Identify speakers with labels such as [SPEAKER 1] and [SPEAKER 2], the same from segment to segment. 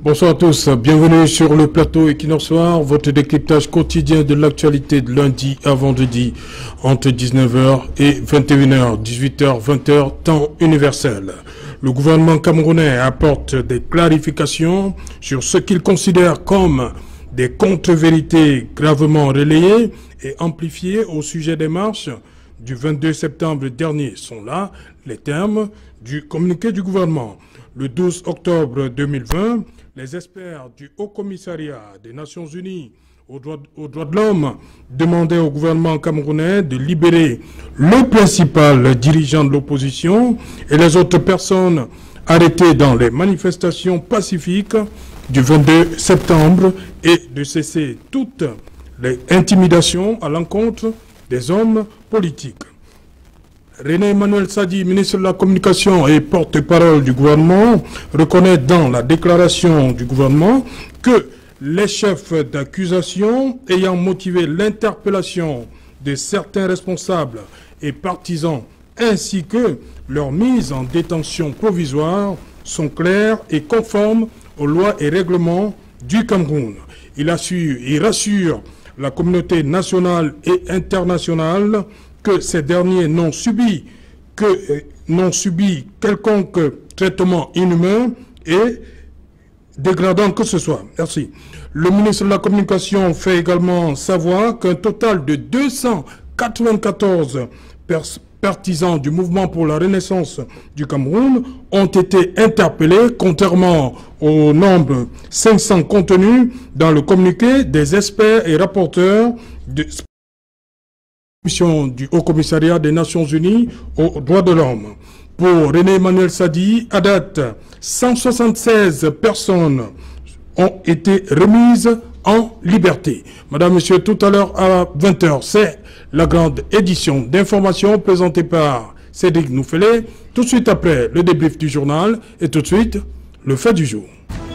[SPEAKER 1] Bonsoir à tous, bienvenue sur le plateau Equinox Soir, votre décryptage quotidien de l'actualité de lundi à vendredi entre 19h et 21h, 18h, 20h, temps universel. Le gouvernement camerounais apporte des clarifications sur ce qu'il considère comme des contre-vérités gravement relayées et amplifiées au sujet des marches du 22 septembre dernier. Sont là les termes du communiqué du gouvernement. Le 12 octobre 2020, les experts du Haut Commissariat des Nations Unies aux droits de l'homme demandaient au gouvernement camerounais de libérer le principal dirigeant de l'opposition et les autres personnes arrêtées dans les manifestations pacifiques du 22 septembre et de cesser toutes les intimidations à l'encontre des hommes politiques. René Emmanuel Sadi, ministre de la Communication et porte-parole du gouvernement, reconnaît dans la déclaration du gouvernement que les chefs d'accusation ayant motivé l'interpellation de certains responsables et partisans ainsi que leur mise en détention provisoire sont clairs et conformes aux lois et règlements du Cameroun. Il rassure la communauté nationale et internationale que ces derniers n'ont subi quelconque traitement inhumain et dégradant que ce soit. Merci. Le ministre de la Communication fait également savoir qu'un total de 294 partisans du mouvement pour la renaissance du Cameroun ont été interpellés, contrairement au nombre 500 contenus dans le communiqué des experts et rapporteurs de du Haut Commissariat des Nations Unies aux droits de l'homme. Pour René Emmanuel Sadi, à date, 176 personnes ont été remises en liberté. Madame, Monsieur, tout à l'heure à 20h, c'est la grande édition d'information présentée par Cédric Nouffelé. Tout de suite après, le débrief du journal et tout de suite, le fait du jour.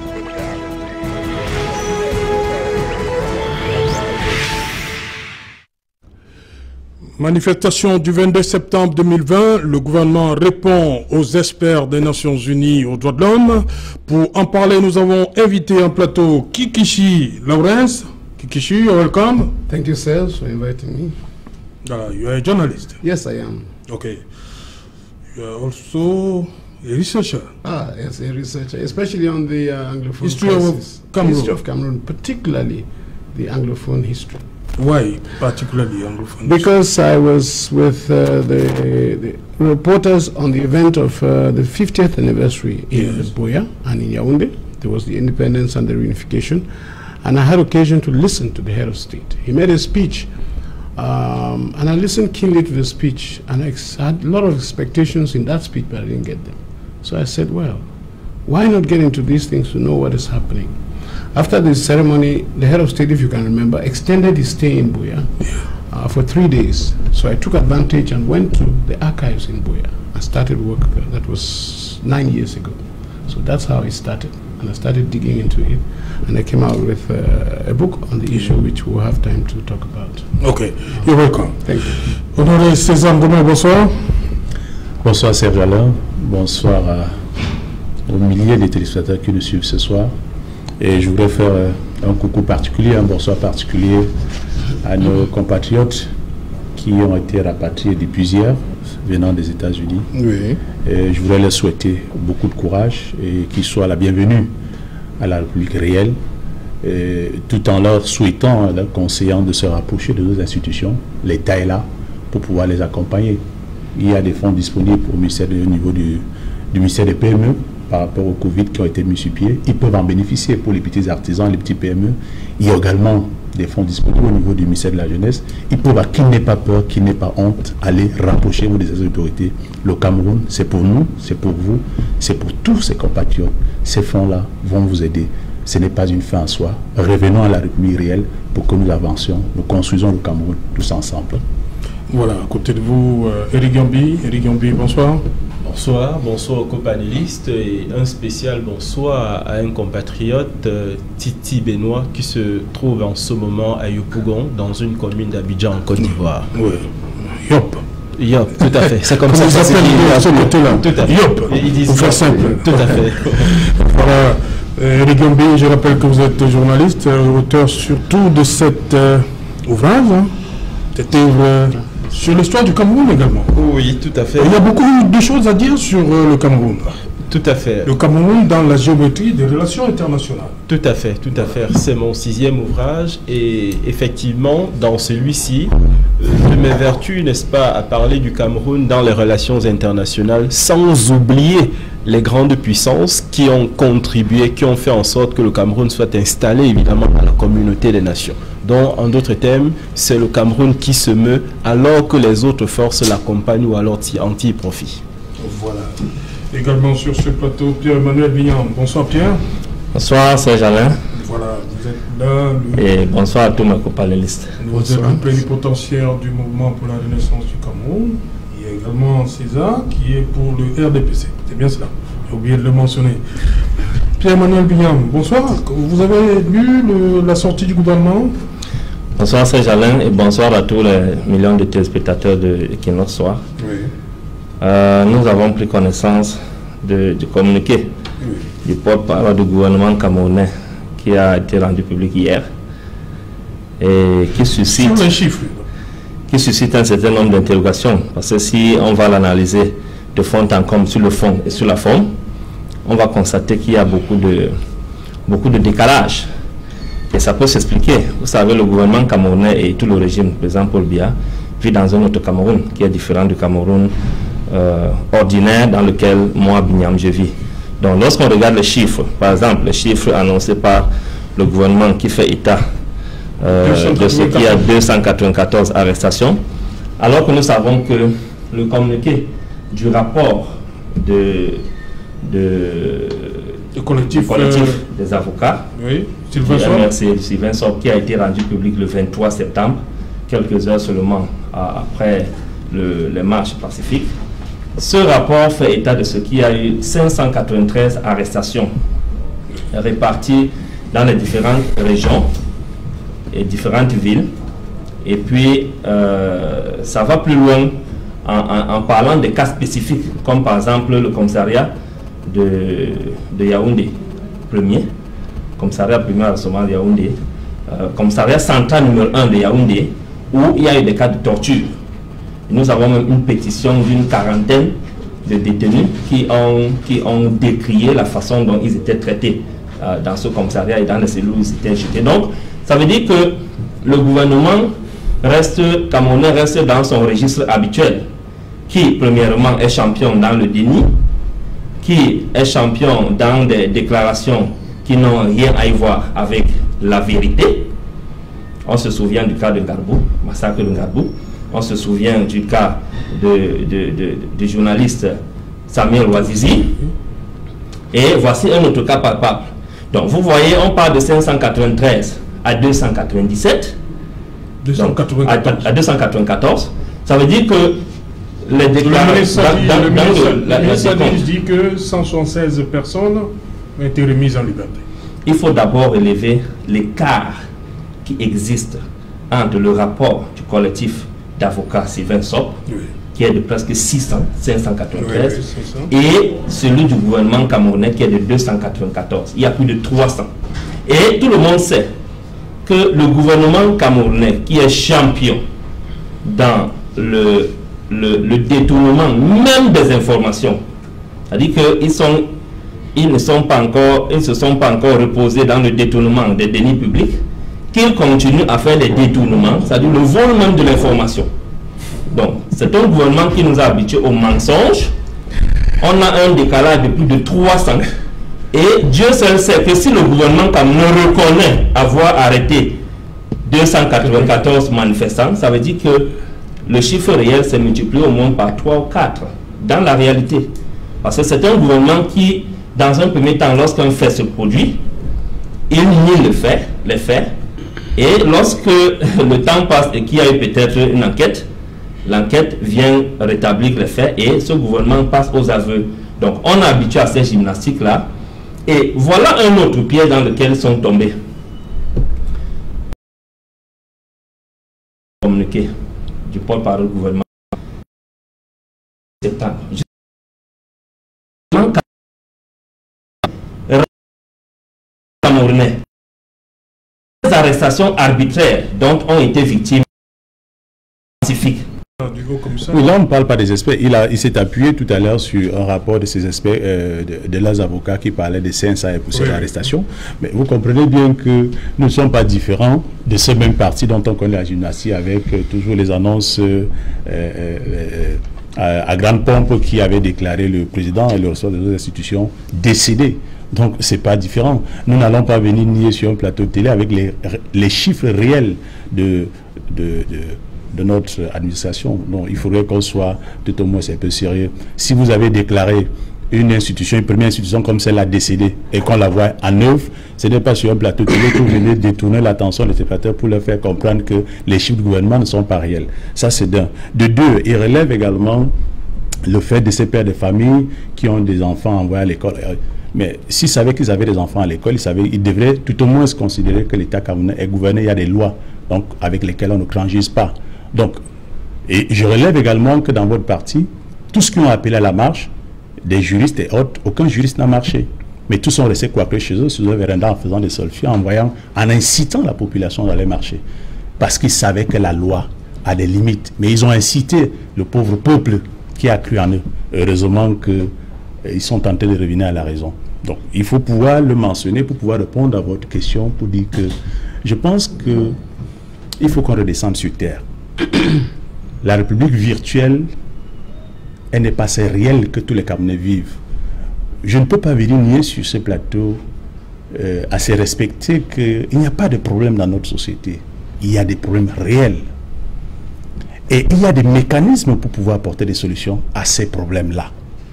[SPEAKER 1] Manifestation du 22 septembre 2020, le gouvernement répond aux experts des Nations Unies aux droits de l'homme. Pour en parler, nous avons invité en plateau Kikishi Lawrence. Kikishi, you're welcome.
[SPEAKER 2] Thank you, sir, for inviting me.
[SPEAKER 1] You are a journalist.
[SPEAKER 2] Yes, I am.
[SPEAKER 1] Okay. You are also a researcher.
[SPEAKER 2] Yes, a researcher, especially on the Anglophone
[SPEAKER 1] history
[SPEAKER 2] crisis.
[SPEAKER 1] of Cameroon.
[SPEAKER 2] History of Cameroon, particularly the Anglophone history.
[SPEAKER 1] Why particularly Anglophone?
[SPEAKER 2] Because I was with the reporters on the event of the 50th anniversary in Buea and in Yaoundé. There was the independence and the reunification. And I had occasion to listen to the head of state. He made a speech, and I listened keenly to the speech, and I had a lot of expectations in that speech, but I didn't get them. So I said, well, why not get into these things to know what is happening? After the ceremony, the head of state, if you can remember, extended his stay in Buea for 3 days. So I took advantage and went to the archives in Buea and started work there. That was 9 years ago. So that's how it started. And I started digging into it. And I came out with a book on the issue, which we'll have time to talk about.
[SPEAKER 1] Okay, you're welcome.
[SPEAKER 2] Thank you.
[SPEAKER 1] Honoré César Gomes, bonsoir.
[SPEAKER 3] Bonsoir Serge Alain. Bonsoir aux milliers de téléspectateurs qui nous suivent ce soir. Et je voudrais faire un coucou particulier, un bonsoir particulier à nos compatriotes qui ont été rapatriés depuis hier, venant des États-Unis.
[SPEAKER 1] Oui.
[SPEAKER 3] Et je voudrais leur souhaiter beaucoup de courage et qu'ils soient la bienvenue à la République réelle, et tout en leur souhaitant, leur conseillant de se rapprocher de nos institutions. L'État est là pour pouvoir les accompagner. Il y a des fonds disponibles au niveau du ministère des PME, par rapport au Covid qui ont été mis sur pied. Ils peuvent en bénéficier pour les petits artisans, les petits PME. Il y a également des fonds disponibles au niveau du ministère de la Jeunesse. Ils peuvent, qui n'ait pas peur, qui n'ait pas honte, aller rapprocher des autorités. Le Cameroun, c'est pour nous, c'est pour vous, c'est pour tous ces compatriotes. Ces fonds-là vont vous aider. Ce n'est pas une fin en soi. Revenons à la République réelle pour que nous avancions, nous construisons le Cameroun tous ensemble.
[SPEAKER 1] Voilà, à côté de vous, Eric Gambi. Eric Gambi, bonsoir.
[SPEAKER 4] Bonsoir, bonsoir aux copanélistes et un spécial bonsoir à un compatriote, Titi Benoît, qui se trouve en ce moment à Yopougon, dans une commune d'Abidjan, en Côte d'Ivoire.
[SPEAKER 1] Oui, Yop.
[SPEAKER 4] Yop, tout à fait. C'est comme ça
[SPEAKER 1] qu'ils appellent de ce côté-là.
[SPEAKER 4] Tout à fait.
[SPEAKER 1] Yop,
[SPEAKER 4] ils disent
[SPEAKER 1] pour faire simple.
[SPEAKER 4] Tout à fait.
[SPEAKER 1] Voilà. Eric Gombi, je rappelle que vous êtes journaliste, auteur surtout de cet ouvrage, hein, cet œuvre sur l'histoire du Cameroun également.
[SPEAKER 4] Oui, tout à fait.
[SPEAKER 1] Il y a beaucoup de choses à dire sur le Cameroun.
[SPEAKER 4] Tout à fait.
[SPEAKER 1] Le Cameroun dans la géométrie des relations internationales.
[SPEAKER 4] Tout à fait, tout à fait. C'est mon 6e ouvrage et effectivement, dans celui-ci, je m'évertue, n'est-ce pas, à parler du Cameroun dans les relations internationales sans oublier les grandes puissances qui ont contribué, qui ont fait en sorte que le Cameroun soit installé évidemment dans la communauté des nations. Donc, en d'autres termes, c'est le Cameroun qui se meut alors que les autres forces l'accompagnent ou alors en tirent profit.
[SPEAKER 1] Voilà. Également sur ce plateau, Pierre-Emmanuel Bignam. Bonsoir Pierre.
[SPEAKER 5] Bonsoir Serge Alain.
[SPEAKER 1] Voilà, vous êtes là.
[SPEAKER 5] Et bonsoir à tous mes companélistes.
[SPEAKER 1] Vous êtes le plénipotentiaire du mouvement pour la renaissance du Cameroun. Il y a également César qui est pour le RDPC. C'est bien cela. J'ai oublié de le mentionner. Pierre-Emmanuel Bignam, bonsoir. Vous avez lu la sortie du gouvernement?
[SPEAKER 5] Bonsoir Serge Alain et bonsoir à tous les millions de téléspectateurs de Equinox Soir.
[SPEAKER 1] Oui.
[SPEAKER 5] Nous avons pris connaissance du communiqué du porte-parole du gouvernement camerounais qui a été rendu public hier et qui suscite,
[SPEAKER 1] sur les chiffres,
[SPEAKER 5] qui suscite un certain nombre d'interrogations. Parce que si on va l'analyser de fond en comble sur le fond et sur la forme, on va constater qu'il y a beaucoup de décalage. Et ça peut s'expliquer. Vous savez, le gouvernement camerounais et tout le régime, le président Paul Biya, vit dans un autre Cameroun qui est différent du Cameroun ordinaire dans lequel moi, Bignam, je vis. Donc lorsqu'on regarde les chiffres, par exemple, les chiffres annoncés par le gouvernement qui fait état de ce qui a 294 arrestations, alors que nous savons que le communiqué du rapport du collectif des avocats,
[SPEAKER 1] oui,
[SPEAKER 5] Sylvain Sob, qui a été rendu public le 23 septembre, quelques heures seulement après les marches pacifiques. Ce rapport fait état de ce qu'il y a eu 593 arrestations réparties dans les différentes régions et différentes villes. Et puis, ça va plus loin en parlant des cas spécifiques, comme par exemple le commissariat de Yaoundé, premier, commissariat premier arrondissement de Yaoundé, commissariat central numéro 1 de Yaoundé, où il y a eu des cas de torture. Nous avons même une pétition d'une quarantaine de détenus qui ont décrié la façon dont ils étaient traités dans ce commissariat et dans les cellules où ils étaient jetés. Donc, ça veut dire que le gouvernement camerounais reste dans son registre habituel, qui, premièrement, est champion dans le déni, qui est champion dans des déclarations qui n'ont rien à y voir avec la vérité. On se souvient du cas de Ngarbou, massacre de Ngarbou. On se souvient du cas du journaliste Samuel Ouazizi. Et voici un autre cas palpable. Donc vous voyez, on parle de 593 à 297. 294. À 294. Ça veut dire que les déclarations...
[SPEAKER 1] Le ministre dit que 176 personnes ont été remises en liberté.
[SPEAKER 5] Il faut d'abord élever l'écart qui existe entre le rapport du collectif d'avocats Sylvain Sob, qui est de presque 593, et celui du gouvernement camerounais qui est de 294. Il y a plus de 300. Et tout le monde sait que le gouvernement camerounais, qui est champion dans le détournement même des informations, c'est-à-dire qu'ils ne se sont pas encore reposés dans le détournement des deniers publics, qu'ils continuent à faire les détournements, c'est-à-dire le vol même de l'information. Donc, c'est un gouvernement qui nous a habitués au mensonge. On a un décalage de plus de 300. Et Dieu seul sait que si le gouvernement ne reconnaît avoir arrêté 294 manifestants, ça veut dire que le chiffre réel s'est multiplié au moins par 3 ou 4 dans la réalité. Parce que c'est un gouvernement qui, dans un premier temps, lorsqu'un fait se produit, il nie les faits. Et lorsque le temps passe et qu'il y a eu peut-être une enquête, l'enquête vient rétablir les faits et ce gouvernement passe aux aveux. Donc on est habitué à ces gymnastiques-là. Et voilà un autre piège dans lequel ils sont tombés. Communiqué du porte-parole du gouvernement. arrestations arbitraires dont ont été victimes pacifiques.
[SPEAKER 3] Oui, là on ne parle pas des experts. Il s'est appuyé tout à l'heure sur un rapport de ces experts, de leurs avocats qui parlaient des CNSA et pour ces arrestations. Mais vous comprenez bien que nous ne sommes pas différents de ce même parti dont on connaît la gymnastie avec toujours les annonces à grande pompe qui avait déclaré le président et le ressort des autres institutions décédés. Donc c'est pas différent. Nous n'allons pas venir nier sur un plateau de télé avec les chiffres réels de notre administration. Donc il faudrait qu'on soit tout au moins un peu sérieux. Si vous avez déclaré une institution, une première institution comme celle-là décédée et qu'on la voit en œuvre, ce n'est pas sur un plateau de télé que vous venez détourner l'attention des spectateurs pour leur faire comprendre que les chiffres du gouvernement ne sont pas réels. Ça c'est d'un. De deux, il relève également le fait de ces pères de famille qui ont des enfants envoyés à l'école. Mais s'ils savaient qu'ils avaient des enfants à l'école, ils devraient tout au moins se considérer que l'État camerounais est gouverné, il y a des lois donc, avec lesquelles on ne transige pas. Donc, et je relève également que dans votre parti, tous ceux qui ont appelé à la marche, des juristes et autres, aucun juriste n'a marché. Mais tous sont restés coiffés chez eux sur leur véranda en faisant des selfies, en incitant la population à aller marcher. Parce qu'ils savaient que la loi a des limites. Mais ils ont incité le pauvre peuple qui a cru en eux. Heureusement qu'ils sont tentés de revenir à la raison. Donc, il faut pouvoir le mentionner pour pouvoir répondre à votre question, pour dire que je pense qu'il faut qu'on redescende sur terre. La République virtuelle, elle n'est pas si réelle que tous les Camerounais vivent. Je ne peux pas venir nier sur ce plateau assez respecté qu'il n'y a pas de problème dans notre société. Il y a des problèmes réels. Et il y a des mécanismes pour pouvoir apporter des solutions à ces problèmes-là.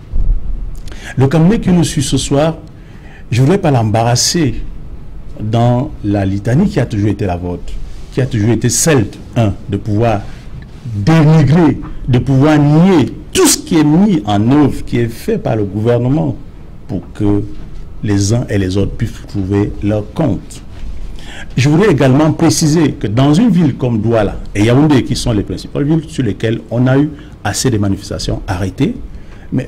[SPEAKER 3] Le Camerounais qui nous suit ce soir, je ne voudrais pas l'embarrasser dans la litanie qui a toujours été la vôtre, qui a toujours été celle, de pouvoir dénigrer, de pouvoir nier tout ce qui est mis en œuvre, qui est fait par le gouvernement pour que les uns et les autres puissent trouver leur compte. Je voudrais également préciser que dans une ville comme Douala et Yaoundé, qui sont les principales villes sur lesquelles on a eu assez de manifestations arrêtées, mais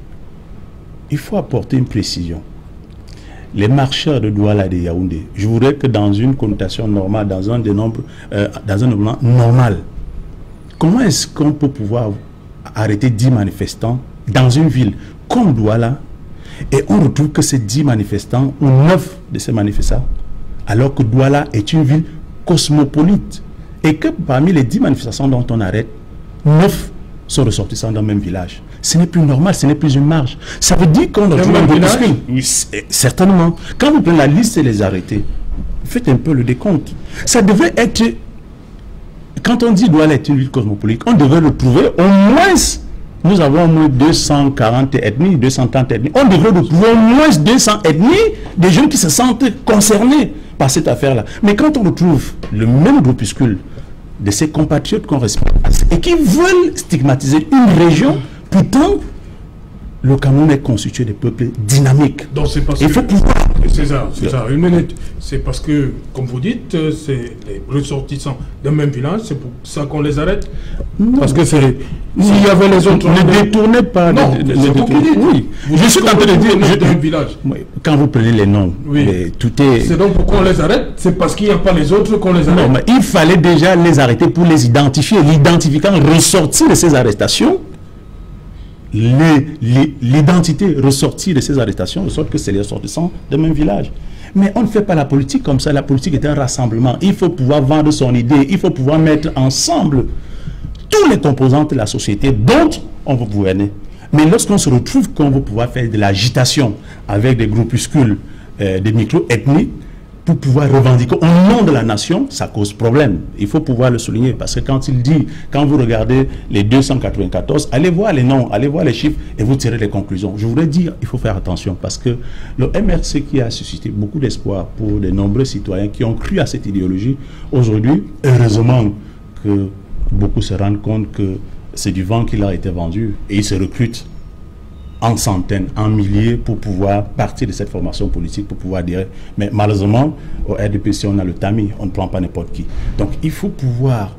[SPEAKER 3] il faut apporter une précision. Les marcheurs de Douala et de Yaoundé, je voudrais que dans une connotation normale, dans un dénombre normal, comment est-ce qu'on peut pouvoir arrêter 10 manifestants dans une ville comme Douala et on retrouve que ces 10 manifestants ou 9 de ces manifestants, alors que Douala est une ville cosmopolite et que parmi les 10 manifestations dont on arrête, 9 sont ressortissants dans le même village. Ce n'est plus normal, ce n'est plus une marge. Ça veut dire qu'on retrouve un groupuscule. Oui, certainement. Quand vous prenez la liste et les arrêtés, faites un peu le décompte. Ça devrait être... Quand on dit Douala est une ville cosmopolite, on devrait le trouver au moins... Nous avons au moins 240 ethnies, 230 ethnies. On devrait retrouver au moins 200 ethnies des gens qui se sentent concernés par cette affaire-là. Mais quand on retrouve le même groupuscule de ces compatriotes qu'on respecte et qui veulent stigmatiser une région, pourtant, le Cameroun est constitué de peuples dynamiques.
[SPEAKER 1] Donc c'est parce
[SPEAKER 3] il faut pouvoir...
[SPEAKER 1] C'est ça, une minute. C'est parce que, comme vous dites, c'est les ressortissants d'un même village, c'est pour ça qu'on les arrête.
[SPEAKER 3] Non.
[SPEAKER 1] Parce que c'est... S'il y avait les autres...
[SPEAKER 3] Ne détournez pas...
[SPEAKER 1] Non, c'est vous qui dites.
[SPEAKER 3] Oui.
[SPEAKER 1] Je suis en train de dire d'un village.
[SPEAKER 3] Quand vous prenez les noms,
[SPEAKER 1] oui.
[SPEAKER 3] Tout est...
[SPEAKER 1] C'est donc pourquoi on les arrête, c'est parce qu'il n'y a pas les autres qu'on les arrête.
[SPEAKER 3] Non, mais il fallait déjà les arrêter pour les identifier. L'identifiant ressorti de ces arrestations, l'identité ressortie de ces arrestations, de sorte que c'est les ressortissants d'un même village. Mais on ne fait pas la politique comme ça. La politique est un rassemblement. Il faut pouvoir vendre son idée. Il faut pouvoir mettre ensemble tous les composantes de la société dont on veut gouverner. Mais lorsqu'on se retrouve qu'on veut pouvoir faire de l'agitation avec des groupuscules, des micro-ethnies, pour pouvoir revendiquer au nom de la nation, ça cause problème. Il faut pouvoir le souligner parce que quand il dit, quand vous regardez les 294, allez voir les noms, allez voir les chiffres et vous tirez les conclusions. Je voudrais dire, il faut faire attention parce que le MRC qui a suscité beaucoup d'espoir pour de nombreux citoyens qui ont cru à cette idéologie, aujourd'hui, heureusement que beaucoup se rendent compte que c'est du vent qui leur a été vendu et ils se recrutent en centaines, en milliers pour pouvoir partir de cette formation politique, pour pouvoir dire, mais malheureusement, au RDPC, on a le tamis, on ne prend pas n'importe qui. Donc, il faut pouvoir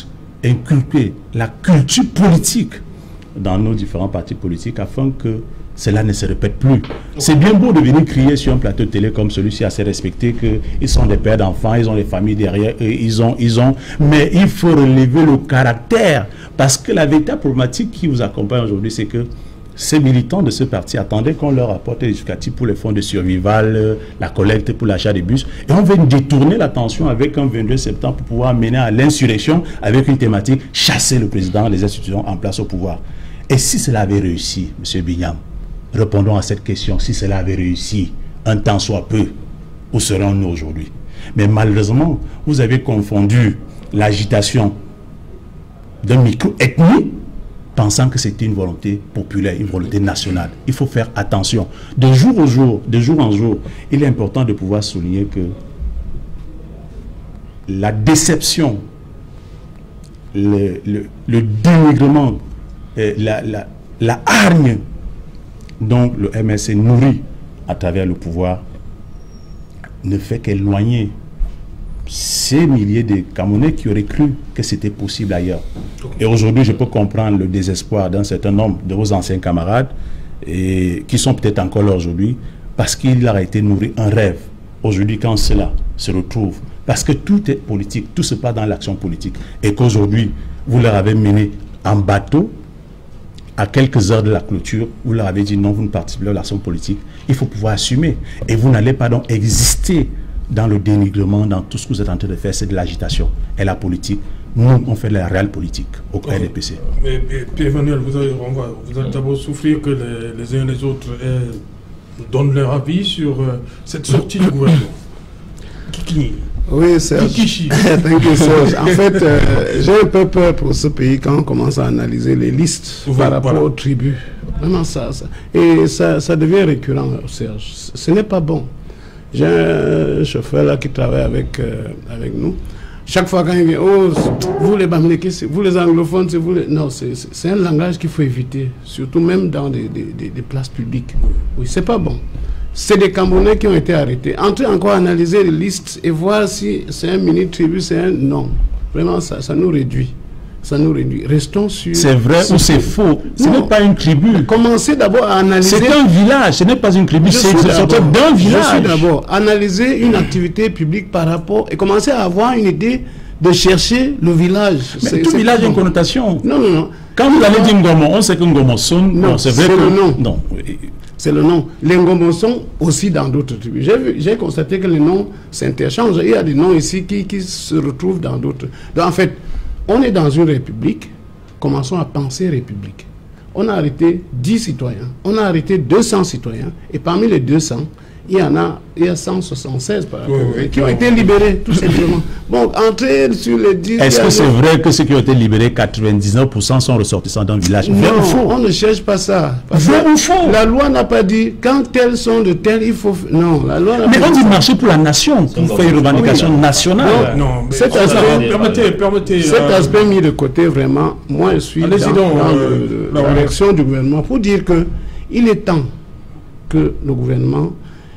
[SPEAKER 3] inculquer la culture politique dans nos différents partis politiques afin que cela ne se répète plus. C'est bien beau de venir crier sur un plateau de télé comme celui-ci, assez respecté, qu'ils sont des pères d'enfants, ils ont des familles derrière eux, mais il faut relever le caractère, parce que la véritable problématique qui vous accompagne aujourd'hui, c'est que ces militants de ce parti attendaient qu'on leur apporte des justificatifs pour les fonds de survival, la collecte pour l'achat des bus, et on veut détourner l'attention avec un 22 septembre pour pouvoir mener à l'insurrection avec une thématique, chasser le président, les institutions en place au pouvoir. Et si cela avait réussi, M. Bignam, répondons à cette question, si cela avait réussi, un temps soit peu, où serons-nous aujourd'hui? Mais malheureusement, vous avez confondu l'agitation d'un micro-ethnie, pensant que c'était une volonté populaire, une volonté nationale. Il faut faire attention. De jour en jour, il est important de pouvoir souligner que la déception, le dénigrement, la hargne dont le MSC nourrit à travers le pouvoir ne fait qu'éloigner ces milliers de Camerounais qui auraient cru que c'était possible ailleurs. Et aujourd'hui, je peux comprendre le désespoir d'un certain nombre de vos anciens camarades et qui sont peut-être encore là aujourd'hui parce qu'il leur a été nourri un rêve. Aujourd'hui, quand cela se retrouve, parce que tout est politique, tout se passe dans l'action politique, et qu'aujourd'hui, vous leur avez mené en bateau à quelques heures de la clôture, vous leur avez dit non, vous ne participez pas à l'action politique, il faut pouvoir assumer. Et vous n'allez pas donc exister dans le dénigrement, dans tout ce que vous êtes en train de faire, c'est de l'agitation. Et la politique, nous, on fait la réelle politique au RDPC.
[SPEAKER 1] Mais Pierre-Emmanuel, vous allez d'abord souffrir que les uns et les autres donnent leur avis sur cette sortie du gouvernement.
[SPEAKER 2] Oui, Serge. Thank you, Serge. En fait, j'ai un peu peur pour ce pays quand on commence à analyser les listes par rapport aux tribus. Vraiment ça. Et ça devient récurrent, Serge. Ce n'est pas bon. J'ai un chauffeur là qui travaille avec nous. Chaque fois quand il vient, oh, vous les Bamileke, vous les anglophones, c'est vous les... Non, c'est un langage qu'il faut éviter, surtout même dans des places publiques. Oui, c'est pas bon. C'est des Camerounais qui ont été arrêtés. Entrer encore analyser les listes et voir si c'est un mini-tribu, c'est un... Non. Vraiment, ça nous réduit. Ça nous réduit. Restons sur... C'est
[SPEAKER 3] vrai ou c'est faux? Ce n'est pas une tribu.
[SPEAKER 2] Commencez d'abord à analyser...
[SPEAKER 3] C'est un village, ce n'est pas une tribu, c'est d'un village.
[SPEAKER 2] Je suis d'abord analyser une activité publique par rapport... Et commencer à avoir une idée de chercher le village.
[SPEAKER 3] Mais tout village a une connotation.
[SPEAKER 2] Non.
[SPEAKER 3] Quand vous allez dire Ngomo, on sait que Ngomo sonne...
[SPEAKER 2] Non, c'est le nom. Non. C'est le nom. Les Ngomos sont aussi dans d'autres tribus. J'ai constaté que les noms s'interchangent. Il y a des noms ici qui se retrouvent dans d'autres. Donc en fait, on est dans une république. Commençons à penser république. On a arrêté 10 citoyens. On a arrêté 200 citoyens. Et parmi les 200, il y a 176 qui ont été libérés, tout simplement. Bon, entrer sur les 10...
[SPEAKER 3] Est-ce que c'est vrai que ceux qui ont été libérés, 99% sont ressortissants d'un village?
[SPEAKER 2] Non, on ne cherche pas ça.
[SPEAKER 3] Vrai ou faux?
[SPEAKER 2] La loi n'a pas dit, quand tels sont de tels, il faut... Non, la loi n'a pas dit...
[SPEAKER 3] Mais on dit marcher pour la nation, pour faire une revendication nationale.
[SPEAKER 1] Non, mais
[SPEAKER 2] cet aspect mis de côté, vraiment, moi je suis dans la réaction du gouvernement pour dire que il est temps que le gouvernement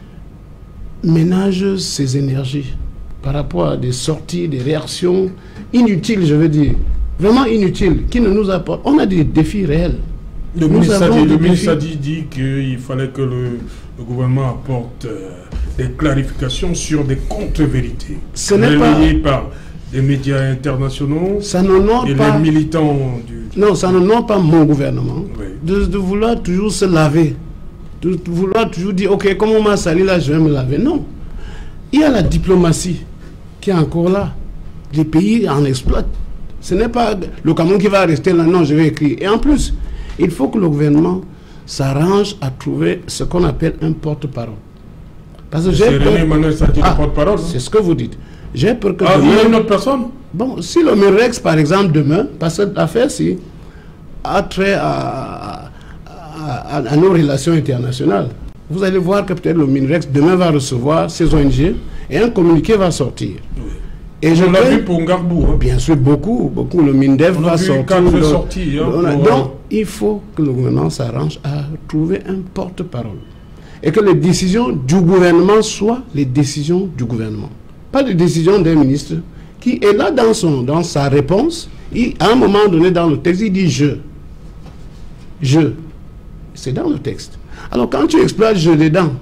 [SPEAKER 2] ménage ses énergies par rapport à des sorties, des réactions inutiles, je veux dire, vraiment inutiles, qui ne nous apportent. On a des défis réels.
[SPEAKER 1] Le ministre dit qu'il fallait que le gouvernement apporte des clarifications sur des contre-vérités.
[SPEAKER 2] Ce n'est pas
[SPEAKER 1] par des médias internationaux
[SPEAKER 2] ça ne
[SPEAKER 1] et
[SPEAKER 2] pas,
[SPEAKER 1] les militants du...
[SPEAKER 2] Non, ça ne noie pas mon gouvernement
[SPEAKER 1] Oui.
[SPEAKER 2] de vouloir toujours se laver. De vouloir toujours dire, ok, comme on m'a sali là, je vais me laver. Non. Il y a la diplomatie qui est encore là. Les pays en exploitent. Ce n'est pas le Cameroun qui va rester là, non, je vais écrire. Et en plus, il faut que le gouvernement s'arrange à trouver ce qu'on appelle un porte-parole. Parce que j'ai peur...
[SPEAKER 1] porte-parole.
[SPEAKER 2] C'est ce que vous dites. J'ai peur que...
[SPEAKER 1] il y a une autre personne?
[SPEAKER 2] Bon, si le Mirex, par exemple, demain, parce que l'affaire-ci a trait à nos relations internationales. Vous allez voir que peut-être le MINREX demain va recevoir ses ONG et un communiqué va sortir. Oui. Et
[SPEAKER 1] on l'a vu pour Ngarbou. Hein.
[SPEAKER 2] Bien sûr, beaucoup. Le MINDEF va sortir. Donc, il faut que le gouvernement s'arrange à trouver un porte-parole. Et que les décisions du gouvernement soient les décisions du gouvernement. Pas les décisions d'un ministre qui est là dans sa réponse. À un moment donné dans le texte, il dit « je ». C'est dans le texte. Alors quand tu exploites jeu dedans,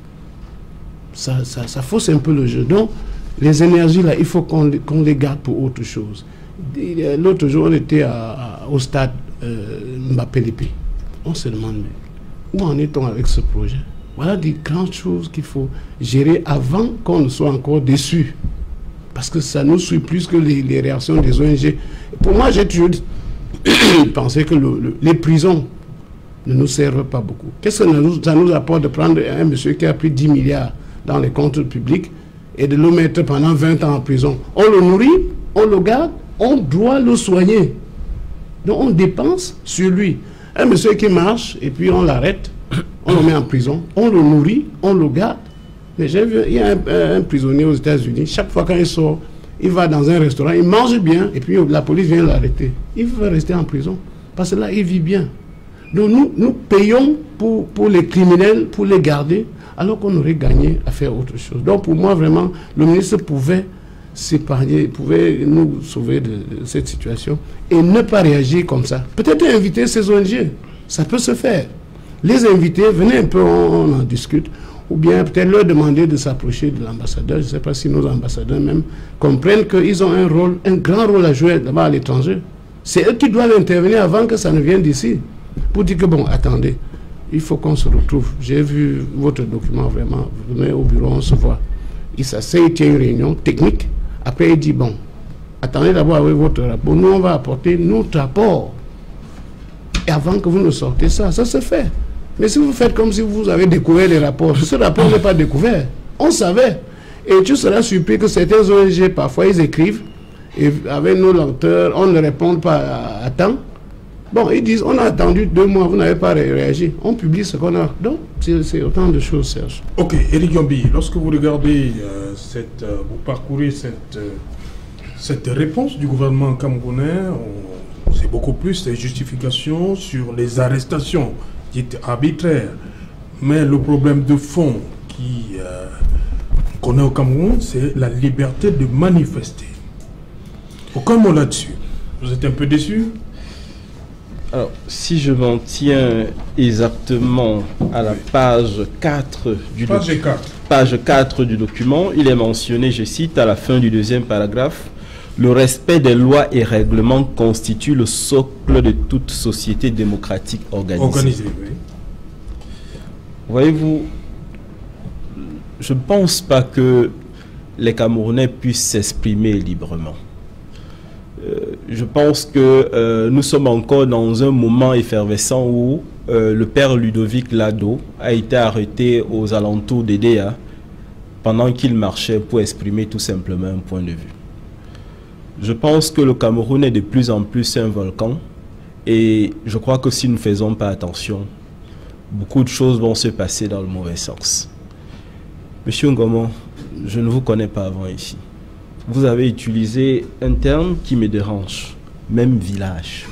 [SPEAKER 2] ça fausse un peu le jeu. Donc les énergies là, il faut qu'on les garde pour autre chose. L'autre jour, on était au stade Mbappé-Lépé. On se demande, où en est-on avec ce projet? Voilà des grandes choses qu'il faut gérer avant qu'on ne soit encore déçu. Parce que ça nous suit plus que les réactions des ONG. Pour moi, j'ai toujours pensé que les prisons ne nous servent pas beaucoup. Qu'est-ce que ça nous apporte de prendre un monsieur qui a pris 10 milliards dans les comptes publics et de le mettre pendant 20 ans en prison? On le nourrit, on le garde, on doit le soigner. Donc on dépense sur lui. Un monsieur qui marche et puis on l'arrête, on le met en prison, on le nourrit, on le garde. Mais j'ai vu, il y a un prisonnier aux États-Unis, chaque fois quand il sort, il va dans un restaurant, il mange bien et puis la police vient l'arrêter. Il veut rester en prison parce que là il vit bien. Donc nous payons pour les criminels, pour les garder, alors qu'on aurait gagné à faire autre chose. Donc pour moi vraiment, le ministre pouvait s'épargner, pouvait nous sauver de cette situation et ne pas réagir comme ça. Peut-être inviter ces ONG, ça peut se faire. Les inviter, venez un peu, on en discute, ou bien peut-être leur demander de s'approcher de l'ambassadeur. Je ne sais pas si nos ambassadeurs même comprennent qu'ils ont un grand rôle à jouer là-bas à l'étranger. C'est eux qui doivent intervenir avant que ça ne vienne d'ici, pour dire que bon, attendez, il faut qu'on se retrouve. J'ai vu votre document vraiment, venez au bureau, on se voit. Il s'assied, il tient une réunion technique. Après, il dit, bon, attendez d'abord avec votre rapport. Nous, on va apporter notre rapport. Et avant que vous ne sortez ça se fait. Mais si vous faites comme si vous avez découvert les rapports, ce rapport n'est pas découvert. On savait. Et tu seras surpris que certains ONG, parfois, ils écrivent, et avec nos lenteurs, on ne répond pas à temps. Bon, ils disent, on a attendu 2 mois, vous n'avez pas réagi. On publie ce qu'on a. Donc, c'est autant de choses, Serge.
[SPEAKER 1] Ok, Éric Yombi, lorsque vous regardez, vous parcourez cette réponse du gouvernement camerounais, c'est beaucoup plus des justifications sur les arrestations dites arbitraires. Mais le problème de fond qu'on a au Cameroun, c'est la liberté de manifester. Aucun mot là-dessus. Vous êtes un peu déçu?
[SPEAKER 4] Alors, si je m'en tiens exactement à la page 4 du document, il est mentionné, je cite, à la fin du 2e paragraphe, le respect des lois et règlements constitue le socle de toute société démocratique organisée.
[SPEAKER 1] Oui.
[SPEAKER 4] Voyez-vous, je ne pense pas que les Camerounais puissent s'exprimer librement. Je pense que nous sommes encore dans un moment effervescent où le père Ludovic Lado a été arrêté aux alentours d'Edea pendant qu'il marchait pour exprimer tout simplement un point de vue. Je pense que le Cameroun est de plus en plus un volcan et je crois que si nous ne faisons pas attention, beaucoup de choses vont se passer dans le mauvais sens. Monsieur Ngomon, je ne vous connais pas avant ici. Vous avez utilisé un terme qui me dérange, même village.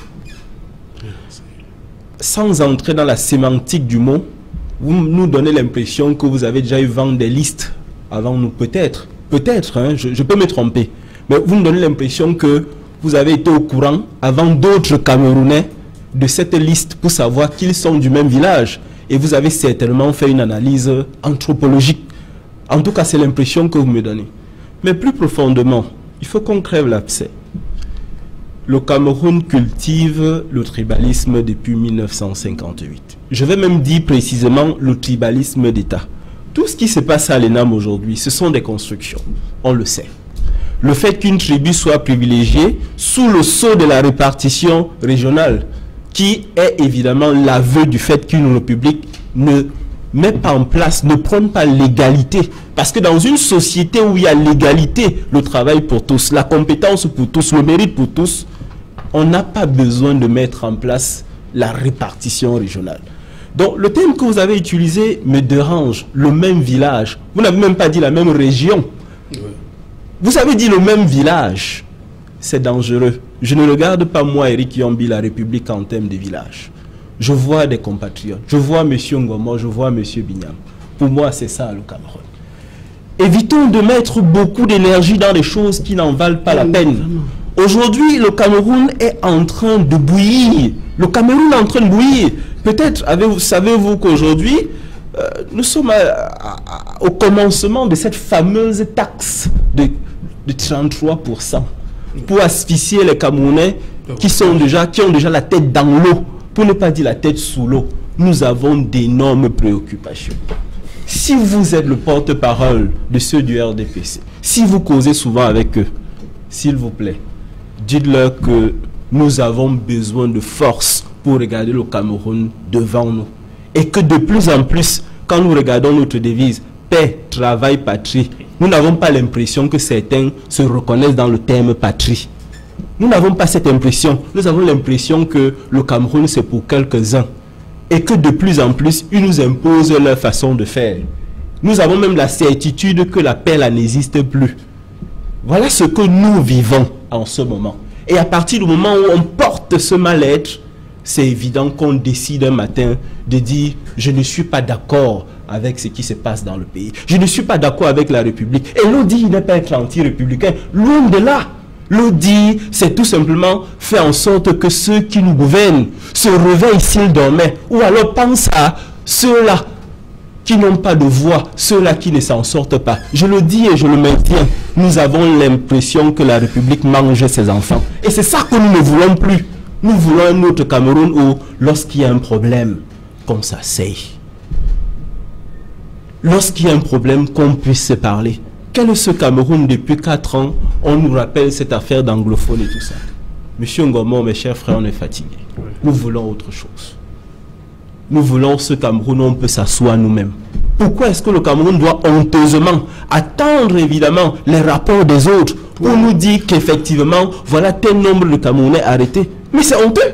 [SPEAKER 4] Sans entrer dans la sémantique du mot, vous nous donnez l'impression que vous avez déjà eu vent des listes avant nous, peut-être, hein, je peux me tromper, mais vous me donnez l'impression que vous avez été au courant avant d'autres Camerounais de cette liste pour savoir qu'ils sont du même village et vous avez certainement fait une analyse anthropologique. En tout cas, c'est l'impression que vous me donnez. Mais plus profondément, il faut qu'on crève l'abcès. Le Cameroun cultive le tribalisme depuis 1958. Je vais même dire précisément le tribalisme d'État. Tout ce qui se passe à l'ENAM aujourd'hui, ce sont des constructions. On le sait. Le fait qu'une tribu soit privilégiée sous le sceau de la répartition régionale, qui est évidemment l'aveu du fait qu'une république ne met pas en place, ne prône pas l'égalité. Parce que dans une société où il y a l'égalité, le travail pour tous, la compétence pour tous, le mérite pour tous, on n'a pas besoin de mettre en place la répartition régionale. Donc le terme que vous avez utilisé me dérange, le même village. Vous n'avez même pas dit la même région. Oui. Vous avez dit le même village. C'est dangereux. Je ne regarde pas moi, Éric Yombi, la République en termes de village. Je vois des compatriotes. Je vois M. Ngomo, je vois M. Bignam. Pour moi, c'est ça le Cameroun. Évitons de mettre beaucoup d'énergie dans des choses qui n'en valent pas la peine. Aujourd'hui, le Cameroun est en train de bouillir. Le Cameroun est en train de bouillir. Peut-être savez-vous qu'aujourd'hui, nous sommes au commencement de cette fameuse taxe de 33% pour asphyxier les Camerounais qui ont déjà la tête dans l'eau, pour ne pas dire la tête sous l'eau. Nous avons d'énormes préoccupations. Si vous êtes le porte-parole de ceux du RDPC, si vous causez souvent avec eux, s'il vous plaît, dites-leur que nous avons besoin de force pour regarder le Cameroun devant nous. Et que de plus en plus, quand nous regardons notre devise, paix, travail, patrie, nous n'avons pas l'impression que certains se reconnaissent dans le terme patrie. Nous n'avons pas cette impression. Nous avons l'impression que le Cameroun, c'est pour quelques-uns. Et que de plus en plus, ils nous imposent leur façon de faire. Nous avons même la certitude que la paix là n'existe plus. Voilà ce que nous vivons en ce moment. Et à partir du moment où on porte ce mal-être, c'est évident qu'on décide un matin de dire « je ne suis pas d'accord avec ce qui se passe dans le pays. Je ne suis pas d'accord avec la République. » Et l'ODI n'est pas être anti-républicain. Loin de là. L'ODI, c'est tout simplement faire en sorte que ceux qui nous gouvernent se réveillent s'ils dormaient. Ou alors pensent à ceux-là qui n'ont pas de voix, ceux-là qui ne s'en sortent pas. Je le dis et je le maintiens. Nous avons l'impression que la République mange ses enfants. Et c'est ça que nous ne voulons plus. Nous voulons un autre Cameroun où, lorsqu'il y a un problème, qu'on s'asseye. Lorsqu'il y a un problème, qu'on puisse se parler. Quel est ce Cameroun depuis 4 ans? On nous rappelle cette affaire d'anglophone et tout ça. Monsieur Ngomon, mes chers frères, on est fatigués. Nous voulons autre chose. Nous voulons ce Cameroun où on peut s'asseoir nous-mêmes. Pourquoi est-ce que le Cameroun doit honteusement attendre évidemment les rapports des autres pour nous dire qu'effectivement, voilà tel nombre de Camerounais arrêtés? Mais c'est honteux.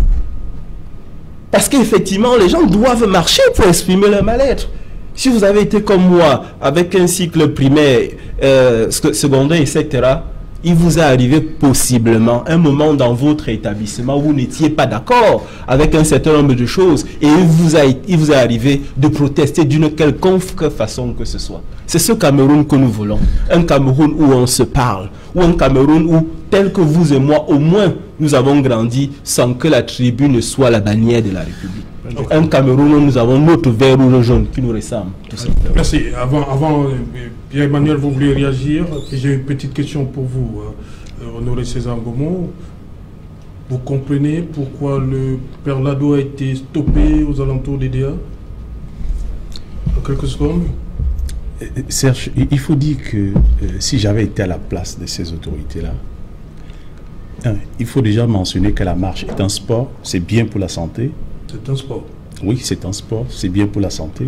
[SPEAKER 4] Parce qu'effectivement, les gens doivent marcher pour exprimer leur mal-être. Si vous avez été comme moi, avec un cycle primaire, secondaire, etc., il vous est arrivé possiblement un moment dans votre établissement où vous n'étiez pas d'accord avec un certain nombre de choses et il vous est arrivé de protester d'une quelconque façon que ce soit. C'est ce Cameroun que nous voulons. Un Cameroun où on se parle, ou un Cameroun où, tel que vous et moi, au moins, nous avons grandi sans que la tribune soit la bannière de la République. Okay. Un Cameroun où nous avons notre vert rouge jaune qui nous ressemble. Tout ça.
[SPEAKER 1] Merci. Avant Pierre-Emmanuel, vous voulez réagir? J'ai une petite question pour vous, Honoré César Ngomon. Vous comprenez pourquoi le Père Lado a été stoppé aux alentours des DA? En quelques secondes.
[SPEAKER 3] Serge, il faut dire que si j'avais été à la place de ces autorités-là, il faut déjà mentionner que la marche est un sport, c'est bien pour la santé.
[SPEAKER 1] C'est un sport.
[SPEAKER 3] Oui, c'est un sport, c'est bien pour la santé.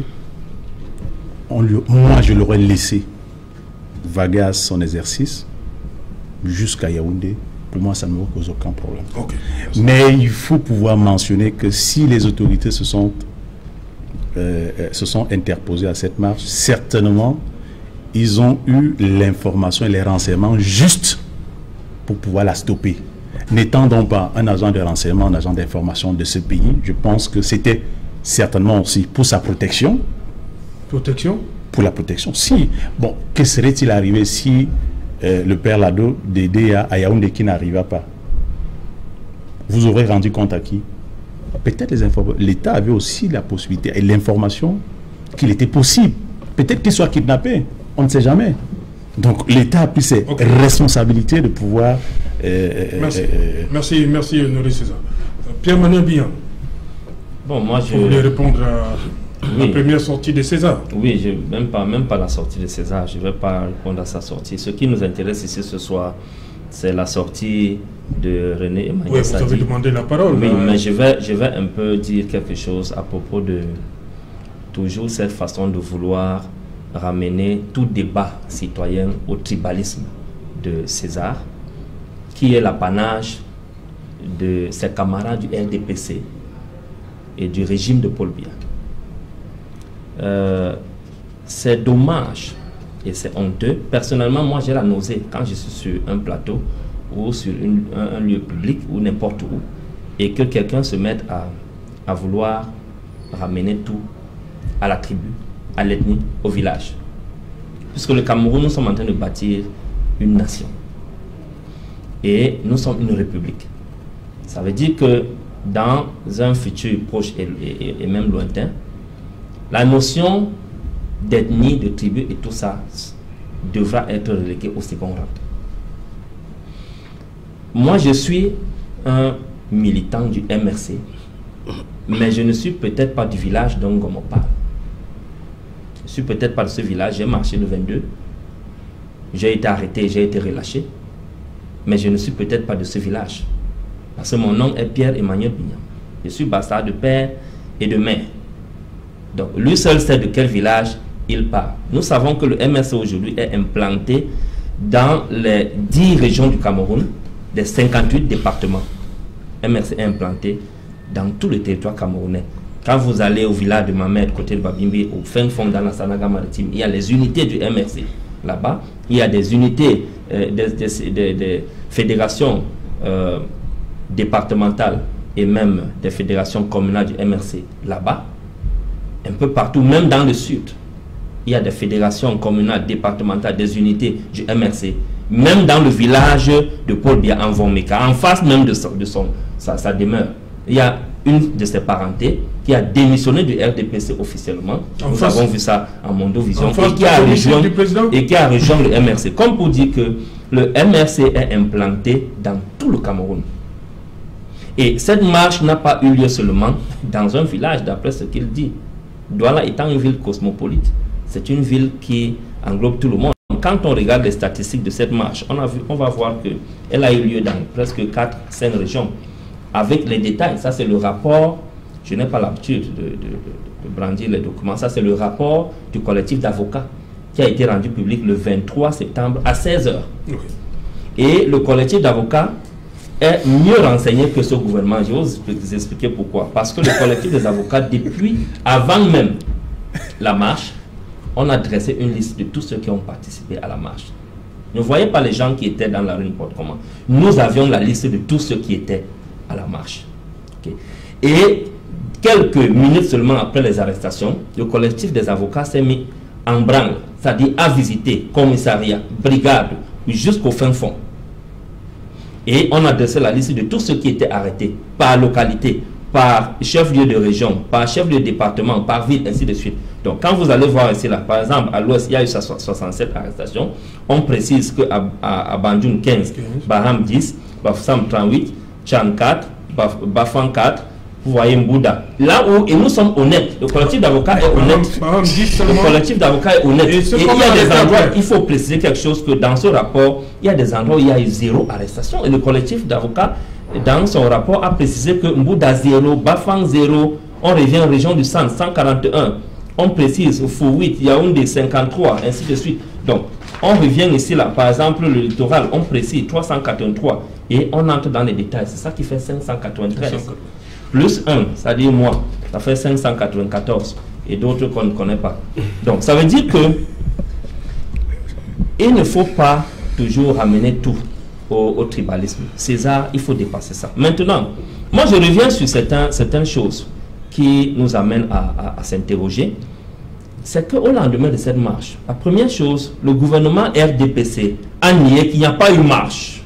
[SPEAKER 3] Moi, je l'aurais laissé vaguer à son exercice jusqu'à Yaoundé. Pour moi, ça ne me cause aucun problème.
[SPEAKER 1] Okay.
[SPEAKER 3] Mais il faut pouvoir mentionner que si les autorités se sont interposées à cette marche, certainement, ils ont eu l'information et les renseignements justes pour pouvoir la stopper. N'étant donc pas un agent de renseignement, un agent d'information de ce pays, je pense que c'était certainement aussi pour sa protection.
[SPEAKER 1] Protection?
[SPEAKER 3] Pour la protection. Si, bon, que serait-il arrivé si le Père Lado d'aider à Yaoundé qui n'arriva pas? Vous aurez rendu compte à qui? Peut-être l'État avait aussi la possibilité et l'information qu'il était possible. Peut-être qu'il soit kidnappé, on ne sait jamais. Donc l'État a pris ses responsabilités de pouvoir...
[SPEAKER 1] Merci, Honoré César. Pierre-Emmanuel Bihan.
[SPEAKER 5] Bon, moi je...
[SPEAKER 1] Vous voulez répondre à la première sortie de César?
[SPEAKER 5] Oui, même pas la sortie de César, je ne vais pas répondre à sa sortie. Ce qui nous intéresse ici ce soir, c'est la sortie de René Emmanuel.
[SPEAKER 1] Oui, vous avez demandé la parole.
[SPEAKER 5] Oui, mais je vais un peu dire quelque chose à propos de toujours cette façon de vouloir ramener tout débat citoyen au tribalisme de César, qui est l'apanage de ses camarades du RDPC et du régime de Paul Biya. C'est dommage et c'est honteux. Personnellement, moi j'ai la nausée quand je suis sur un plateau ou sur un lieu public ou n'importe où et que quelqu'un se mette à vouloir ramener tout à la tribu, à l'ethnie, au village. Puisque le Cameroun, nous sommes en train de bâtir une nation. Et nous sommes une république. Ça veut dire que dans un futur proche et même lointain, la notion d'ethnie, de tribu et tout ça devra être relégué au second rang. Moi, je suis un militant du MRC, mais je ne suis peut-être pas du village dont on parle. Je ne suis peut-être pas de ce village. J'ai marché le 22, j'ai été arrêté, j'ai été relâché, mais je ne suis peut-être pas de ce village. Parce que mon nom est Pierre-Emmanuel Bignam. Je suis bastard de père et de mère. Donc, lui seul sait de quel village il part. Nous savons que le MRC aujourd'hui est implanté dans les 10 régions du Cameroun, des 58 départements. MRC est implanté dans tout le territoire camerounais. Quand vous allez au village de Mamed, côté de Babimbi, au fin fond dans la Sanaga maritime, il y a les unités du MRC. Là-bas, il y a des unités des fédérations départementales et même des fédérations communales du MRC là-bas. Un peu partout, même dans le sud, il y a des fédérations communales, départementales, des unités du MRC. Même dans le village de Paul Biya en Vomeka, en face même de sa demeure, il y a une de ses parentés qui a démissionné du RDPC officiellement. Nous avons vu ça en Mondovision et qui a rejoint le MRC. Comme pour dire que le MRC est implanté dans tout le Cameroun. Et cette marche n'a pas eu lieu seulement dans un village, d'après ce qu'il dit. Douala étant une ville cosmopolite, c'est une ville qui englobe tout le monde. Quand on regarde les statistiques de cette marche, on va voir qu'elle a eu lieu dans presque 4-5 régions. Avec les détails, ça c'est le rapport, je n'ai pas l'habitude de brandir les documents, ça c'est le rapport du collectif d'avocats qui a été rendu public le 23 septembre à 16 h. Oui. Et le collectif d'avocats est mieux renseigné que ce gouvernement. Je vais vous expliquer pourquoi. Parce que le collectif des avocats, depuis avant même la marche, on a dressé une liste de tous ceux qui ont participé à la marche. Ne voyez pas les gens qui étaient dans la rue n'importe comment. Nous avions la liste de tous ceux qui étaient à la marche. Okay. Et quelques minutes seulement après les arrestations, le collectif des avocats s'est mis en branle, c'est-à-dire à visiter commissariat, brigade, jusqu'au fin fond. Et on a dressé la liste de tous ceux qui étaient arrêtés par localité, par chef-lieu de région, par chef-lieu de département, par ville, ainsi de suite. Donc, quand vous allez voir ici, là, par exemple, à l'ouest, il y a eu 67 arrestations. On précise qu'à Bandjoun 15, Baham 10, Bafsam 38, Chan 4, Bafan 4, vous voyez Mbouda. Là où, et nous sommes honnêtes, le collectif d'avocats est honnête. Le collectif d'avocats est honnête. Et il y a des endroits, il faut préciser quelque chose, que dans ce rapport, il y a des endroits où il y a eu 0 arrestation. Et le collectif d'avocats, dans son rapport, a précisé que Mbouda 0, Bafang 0, on revient en région du centre 141. On précise Fou 8, Yaoundé 53, ainsi de suite. Donc, on revient ici, là, par exemple, le littoral, on précise 383. Et on entre dans les détails. C'est ça qui fait 593. Plus 1, c'est-à-dire moi, ça fait 594. Et d'autres qu'on ne connaît pas. Donc, ça veut dire que il ne faut pas toujours ramener tout au tribalisme. César, il faut dépasser ça. Maintenant, moi je reviens sur certaines choses qui nous amènent à s'interroger. C'est qu'au lendemain de cette marche, la première chose, le gouvernement RDPC a nié qu'il n'y a pas eu marche.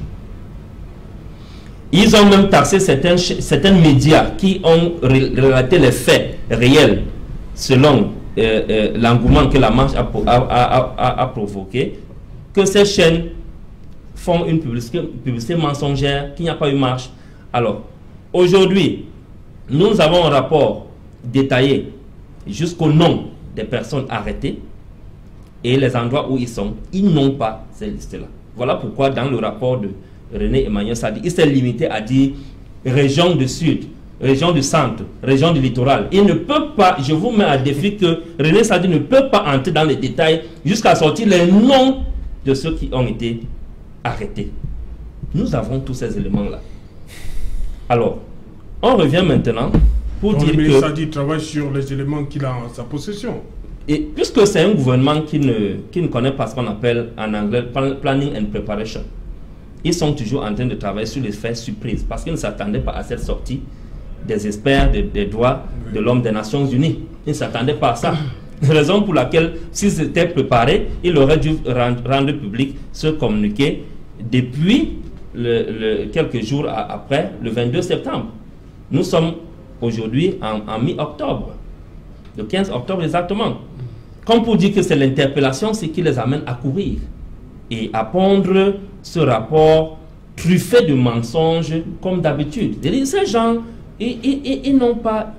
[SPEAKER 5] Ils ont même taxé certains médias qui ont relaté les faits réels selon l'engouement que la marche a provoqué, que ces chaînes font une publicité mensongère, qu'il n'y a pas eu marche. Alors, aujourd'hui, nous avons un rapport détaillé jusqu'au nom des personnes arrêtées et les endroits où ils sont. Ils n'ont pas ces listes-là. Voilà pourquoi dans le rapport de René Emmanuel Sadi, il s'est limité à dire région du sud, région du centre, région du littoral. Il ne peut pas, je vous mets à défi que René Sadi ne peut pas entrer dans les détails jusqu'à sortir les noms de ceux qui ont été arrêtés. Nous avons tous ces éléments-là. Alors, on revient maintenant pour dire que...
[SPEAKER 1] Sadi travaille sur les éléments qu'il a en sa possession.
[SPEAKER 5] Et puisque c'est un gouvernement qui ne connaît pas ce qu'on appelle en anglais planning and preparation, ils sont toujours en train de travailler sur les faits surprises parce qu'ils ne s'attendaient pas à cette sortie des experts des droits de l'homme des Nations Unies. Ils ne s'attendaient pas à ça. Raison pour laquelle, s'ils étaient préparés, ils auraient dû rendre public ce communiqué depuis quelques jours après, le 22 septembre. Nous sommes aujourd'hui en mi-octobre, le 15 octobre exactement. Comme pour dire que c'est l'interpellation, c'est qui les amène à courir et à pondre ce rapport truffé de mensonges comme d'habitude. Ces gens, ils n'ont pas,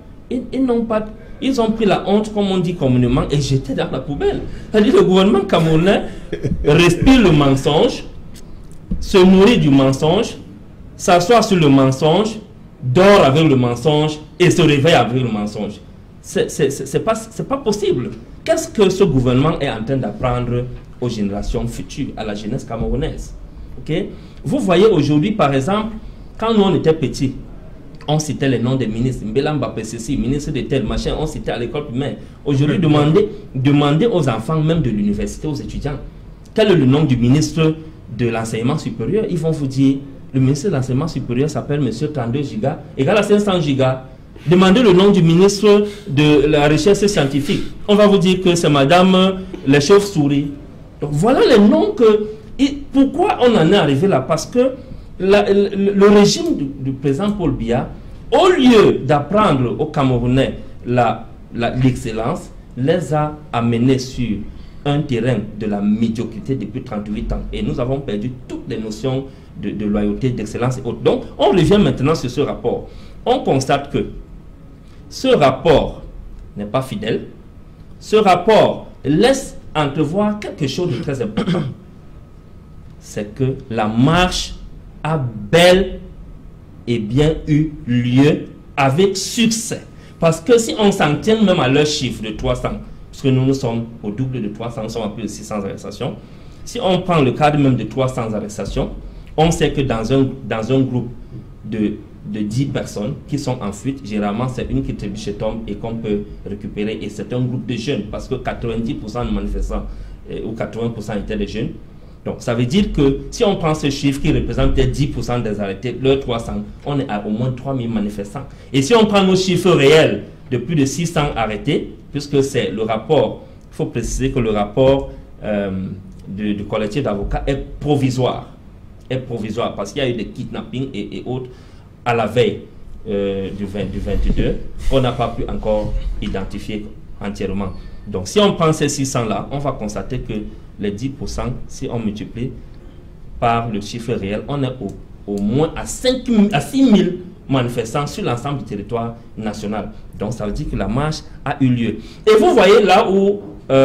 [SPEAKER 5] ils ont pris la honte, comme on dit communément, et jeté dans la poubelle. C'est-à-dire le gouvernement camerounais respire le mensonge, se nourrit du mensonge, s'assoit sur le mensonge, dort avec le mensonge et se réveille avec le mensonge. C'est pas possible. Qu'est-ce que ce gouvernement est en train d'apprendre aux générations futures, à la jeunesse camerounaise? Okay? Vous voyez aujourd'hui, par exemple, quand nous on était petits, on citait les noms des ministres, Mbelamba PCC, ministre de tel, machin, on citait à l'école primaire. Aujourd'hui, demandez aux enfants, même de l'université, aux étudiants, quel est le nom du ministre de l'enseignement supérieur. Ils vont vous dire, le ministre de l'enseignement supérieur s'appelle monsieur 32 gigas, égal à 500 gigas. Demandez le nom du ministre de la recherche scientifique. On va vous dire que c'est madame les chauves-souris. Donc voilà les noms que... Et pourquoi on en est arrivé là? Parce que le régime du président Paul Biya, au lieu d'apprendre aux Camerounais l'excellence, les a amenés sur un terrain de la médiocrité depuis 38 ans. Et nous avons perdu toutes les notions de loyauté, d'excellence et autres. Donc, on revient maintenant sur ce rapport. On constate que ce rapport n'est pas fidèle. Ce rapport laisse entrevoir quelque chose de très important. C'est que la marche a bel et bien eu lieu avec succès. Parce que si on s'en tient même à leur chiffre de 300, parce que nous sommes au double de 300, nous sommes à plus de 600 arrestations. Si on prend le cadre même de 300 arrestations, on sait que dans un groupe de 10 personnes qui sont en fuite, généralement c'est une qui trébuche et tombe et qu'on peut récupérer. Et c'est un groupe de jeunes, parce que 90% de manifestants ou 80% étaient des jeunes. Donc ça veut dire que si on prend ce chiffre qui représente 10% des arrêtés, le 300, on est à au moins 3000 manifestants. Et si on prend nos chiffres réels de plus de 600 arrêtés, puisque c'est le rapport, il faut préciser que le rapport du collectif d'avocats est provisoire. Parce qu'il y a eu des kidnappings et autres à la veille du 22, qu'on n'a pas pu encore identifier entièrement. Donc si on prend ces 600 là, on va constater que les 10%, si on multiplie par le chiffre réel, on est au moins à 6 000 manifestants sur l'ensemble du territoire national. Donc ça veut dire que la marche a eu lieu. Et vous voyez là où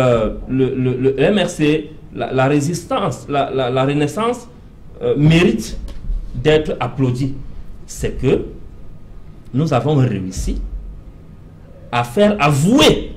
[SPEAKER 5] le MRC, la résistance, la renaissance mérite d'être applaudi. C'est que nous avons réussi à faire avouer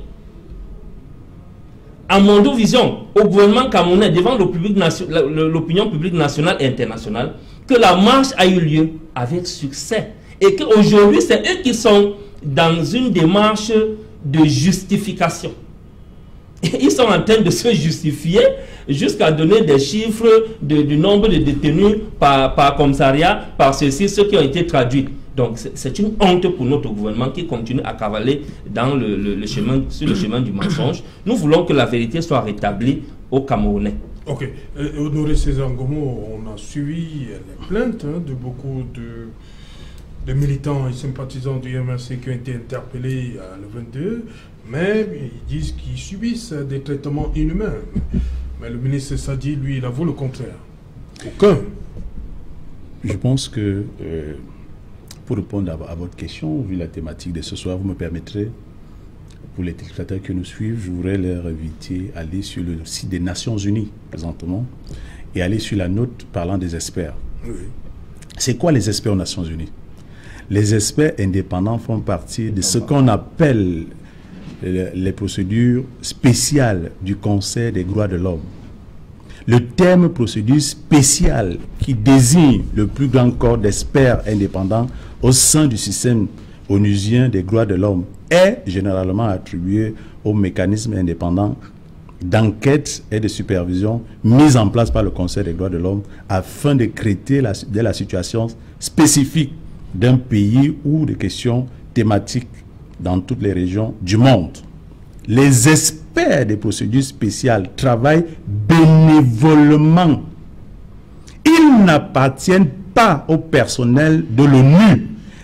[SPEAKER 5] à Mondovision, au gouvernement camerounais, devant l'opinion publique nationale et internationale, que la marche a eu lieu avec succès. Et qu'aujourd'hui, c'est eux qui sont dans une démarche de justification. Ils sont en train de se justifier jusqu'à donner des chiffres du nombre de détenus par commissariat, par ceux qui ont été traduits. Donc c'est une honte pour notre gouvernement qui continue à cavaler dans sur le chemin du mensonge. Nous voulons que la vérité soit rétablie aux Camerounais.
[SPEAKER 1] Ok. Honoré César Ngomo, on a suivi les plaintes de beaucoup de militants et sympathisants du MRC qui ont été interpellés le 22, mais ils disent qu'ils subissent des traitements inhumains. Mais le ministre Sadi, lui, il avoue le contraire. Aucun.
[SPEAKER 3] Je pense que, pour répondre à votre question, vu la thématique de ce soir, vous me permettrez, pour les téléspectateurs qui nous suivent, je voudrais leur inviter à aller sur le site des Nations Unies, présentement, et aller sur la note parlant des experts. Oui. C'est quoi les experts aux Nations Unies? Les experts indépendants font partie de ce qu'on appelle les procédures spéciales du Conseil des droits de l'homme. Le terme procédure spéciale qui désigne le plus grand corps d'experts indépendants au sein du système onusien des droits de l'homme est généralement attribué aux mécanismes indépendants d'enquête et de supervision mis en place par le Conseil des droits de l'homme afin de traiter de la situation spécifique d'un pays ou de questions thématiques dans toutes les régions du monde. Les experts des procédures spéciales travaillent bénévolement. Ils n'appartiennent pas au personnel de l'ONU.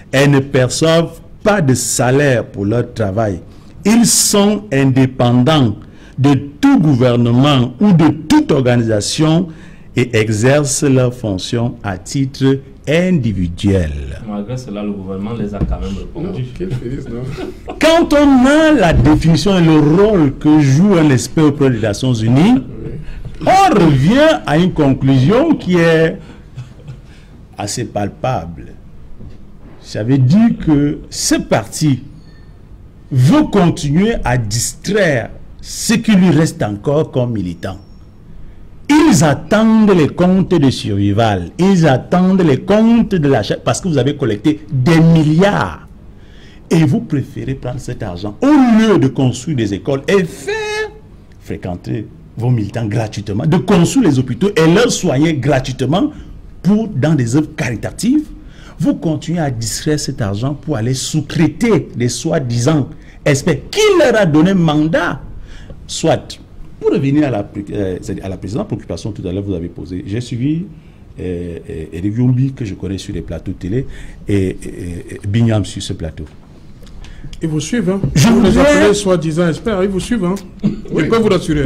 [SPEAKER 3] Elles ne perçoivent pas de salaire pour leur travail. Ils sont indépendants de tout gouvernement ou de toute organisation et exercent leurs fonctions à titre individuel.
[SPEAKER 5] Malgré cela, le gouvernement les a quand même répondu.
[SPEAKER 3] Quand on a la définition et le rôle que joue un expert auprès des Nations Unies, on revient à une conclusion qui est assez palpable. Ça veut dire que ce parti veut continuer à distraire ce qui lui reste encore comme militant. Ils attendent les comptes de Survival, ils attendent les comptes de l'achat, parce que vous avez collecté des milliards. Et vous préférez prendre cet argent, au lieu de construire des écoles et faire fréquenter vos militants gratuitement, de construire les hôpitaux et leur soigner gratuitement dans des œuvres caritatives, vous continuez à distraire cet argent pour aller sous-traiter les soi-disant experts. Qui leur a donné mandat? Soit, pour revenir à la précédente préoccupation tout à l'heure vous avez posée, j'ai suivi Eric Yombi, que je connais sur les plateaux de télé, et Binyam sur ce plateau.
[SPEAKER 1] Ils vous suivent, hein. Vous les appelez soi-disant experts, ils vous suivent, hein. Oui. Je peux vous l'assurer.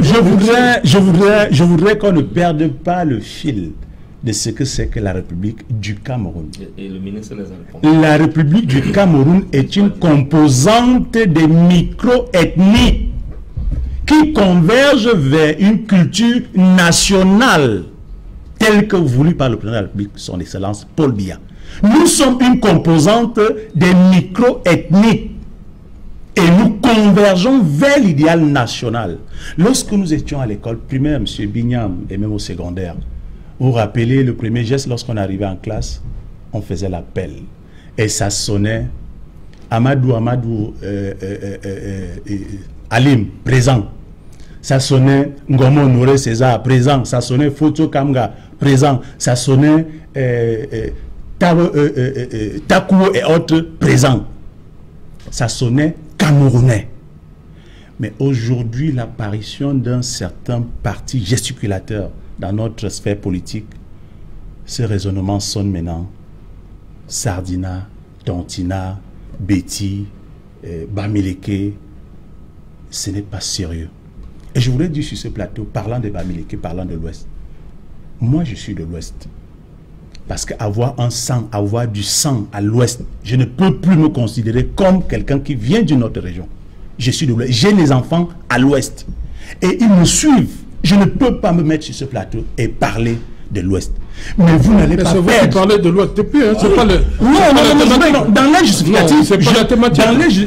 [SPEAKER 3] Je voudrais qu'on ne perde pas le fil de ce que c'est que la République du Cameroun.
[SPEAKER 5] Et le ministre les a répondu.
[SPEAKER 3] La République du Cameroun est une composante des micro-ethnies qui convergent vers une culture nationale telle que voulue par le président de la République, son Excellence Paul Biya. Nous sommes une composante des micro-ethnies et nous convergeons vers l'idéal national. Lorsque nous étions à l'école primaire, M. Binyam, et même au secondaire, vous vous rappelez le premier geste lorsqu'on arrivait en classe, on faisait l'appel et ça sonnait Amadou Alim, présent. Ça sonnait Ngomo Nouré César, présent. Ça sonnait Foto Kamga, présent. Ça sonnait Takuo et autres, présents. Ça sonnait camerounais. Mais aujourd'hui, l'apparition d'un certain parti gesticulateur dans notre sphère politique, ce raisonnement sonne maintenant Sardina, Tontina, Betty, Bamileke. Ce n'est pas sérieux. Et je voudrais dire sur ce plateau, parlant de Bamileke, parlant de l'Ouest, moi je suis de l'Ouest. Parce qu'avoir avoir du sang à l'Ouest, je ne peux plus me considérer comme quelqu'un qui vient d'une autre région. Je suis de l'Ouest. J'ai des enfants à l'Ouest. Et ils me suivent. Je ne peux pas me mettre sur ce plateau et parler de l'Ouest. Mais vous n'allez pas
[SPEAKER 1] perdre. C'est vous qui parlez de l'Ouest depuis, hein, c'est pas le...
[SPEAKER 3] Non, dans l'injustificatif,
[SPEAKER 1] c'est pas la thématique.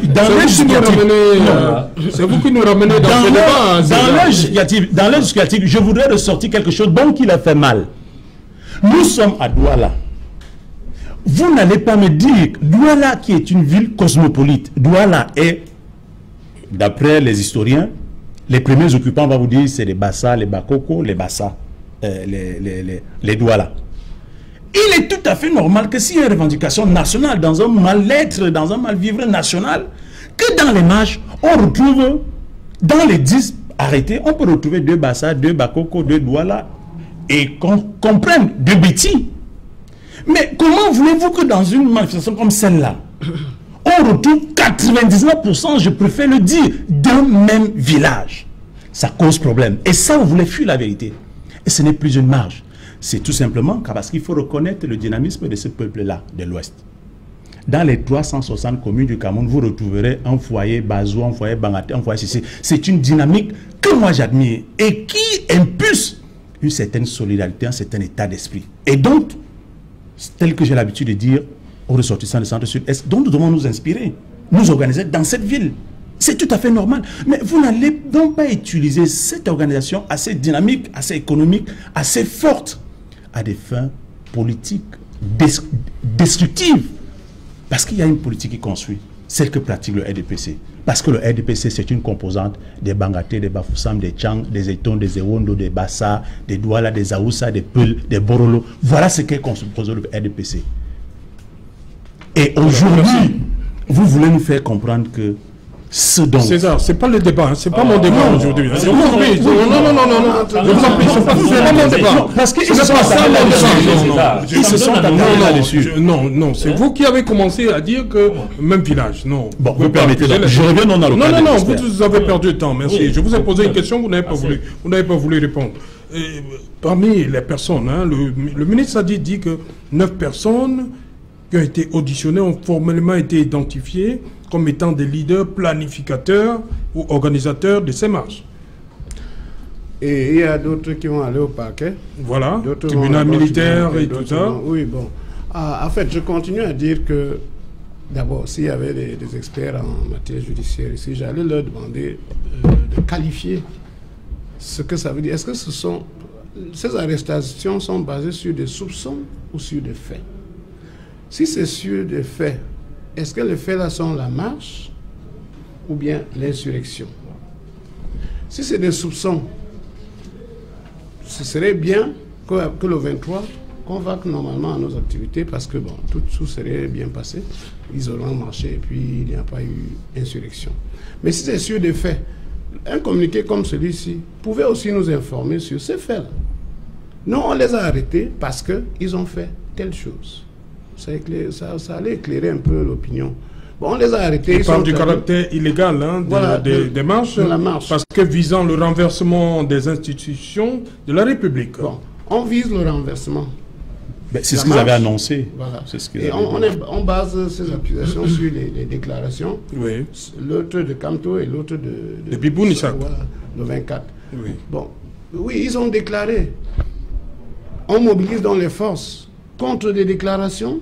[SPEAKER 1] C'est vous qui nous ramenez dans ce débat.
[SPEAKER 3] Dans l'injustificatif, je voudrais ressortir quelque chose dont il a fait mal. Nous sommes à Douala. Vous n'allez pas me dire, Douala qui est une ville cosmopolite, Douala est, d'après les historiens, les premiers occupants, on va vous dire, c'est les Bassa, les Bakoko, les Bassa, les Douala. Il est tout à fait normal que s'il y a une revendication nationale, dans un mal-être, dans un mal-vivre national, que dans les marches, on retrouve, dans les 10 arrêtés, on peut retrouver 2 Bassa, 2 Bakoko, 2 Douala, et qu'on comprenne, 2 Betty. Mais comment voulez-vous que dans une manifestation comme celle-là, on retrouve 99%, je préfère le dire, d'un même village? Ça cause problème. Et ça, on voulait fuir la vérité. Et ce n'est plus une marge. C'est tout simplement parce qu'il faut reconnaître le dynamisme de ce peuple-là, de l'Ouest. Dans les 360 communes du Cameroun, vous retrouverez un foyer Bazou, un foyer Bangaté, un foyer Sissé. C'est une dynamique que moi j'admire et qui impulse une certaine solidarité, un certain état d'esprit. Et donc, tel que j'ai l'habitude de dire aux ressortissants du centre-sud-est, dont nous devons nous inspirer, nous organiser dans cette ville. C'est tout à fait normal. Mais vous n'allez donc pas utiliser cette organisation assez dynamique, assez économique, assez forte, à des fins politiques destructives. Parce qu'il y a une politique qui construit, celle que pratique le RDPC. Parce que le RDPC, c'est une composante des Bangaté, des Bafoussam, des Tchang, des Eton, des Ewondo, des Bassa, des Douala, des Aoussa, des Peul, des Borolo. Voilà ce qu'est compose le RDPC. Et aujourd'hui, vous voulez nous faire comprendre que ce dont...
[SPEAKER 1] César, c'est pas le débat, hein, c'est pas mon débat aujourd'hui.
[SPEAKER 3] Non,
[SPEAKER 1] Je vous en prie, non, je vous en prie, c'est pas mon débat.
[SPEAKER 3] Parce que
[SPEAKER 1] c'est pas ça mon débat.
[SPEAKER 3] Ils se sont attaqués là-dessus.
[SPEAKER 1] Non, c'est vous qui avez commencé à dire que même village, non.
[SPEAKER 3] Bon, vous permettez, je reviens dans le cadre.
[SPEAKER 1] Non, vous avez perdu le temps, merci. Je vous ai posé une question, vous n'avez pas voulu répondre. Parmi les personnes, hein, le ministre a dit que 9 personnes qui ont été auditionnées ont formellement été identifiées comme étant des leaders planificateurs ou organisateurs de ces marches.
[SPEAKER 2] Et il y a d'autres qui vont aller au parquet.
[SPEAKER 1] Voilà, tribunal militaire et tout ça.
[SPEAKER 2] Oui, bon. En fait, je continue à dire que, d'abord, s'il y avait des experts en matière judiciaire ici, j'allais leur demander de qualifier ce que ça veut dire. Est-ce que ces arrestations sont basées sur des soupçons ou sur des faits? Si c'est sur des faits, est-ce que les faits là sont la marche ou bien l'insurrection? Si c'est des soupçons, ce serait bien que le 23 convoque normalement à nos activités parce que bon, tout serait bien passé. Ils auront marché et puis il n'y a pas eu insurrection. Mais si c'est sur des faits, un communiqué comme celui-ci pouvait aussi nous informer sur ces faits-là. Non, on les a arrêtés parce qu'ils ont fait telle chose. Ça allait éclairer un peu l'opinion. Bon, on les a arrêtés.
[SPEAKER 1] Ils parlent du caractère illégal des marches, parce que visant le renversement des institutions de la République.
[SPEAKER 2] Bon, on vise le renversement.
[SPEAKER 3] C'est ce qu'ils avaient annoncé.
[SPEAKER 2] Voilà.
[SPEAKER 3] Et
[SPEAKER 2] on base ces accusations sur les déclarations.
[SPEAKER 1] Oui.
[SPEAKER 2] L'autre de Kamto et l'autre de
[SPEAKER 1] Bibou Nissak.
[SPEAKER 2] Voilà, le 24.
[SPEAKER 1] Oui.
[SPEAKER 2] Bon, oui, ils ont déclaré. On mobilise donc les forces contre des déclarations.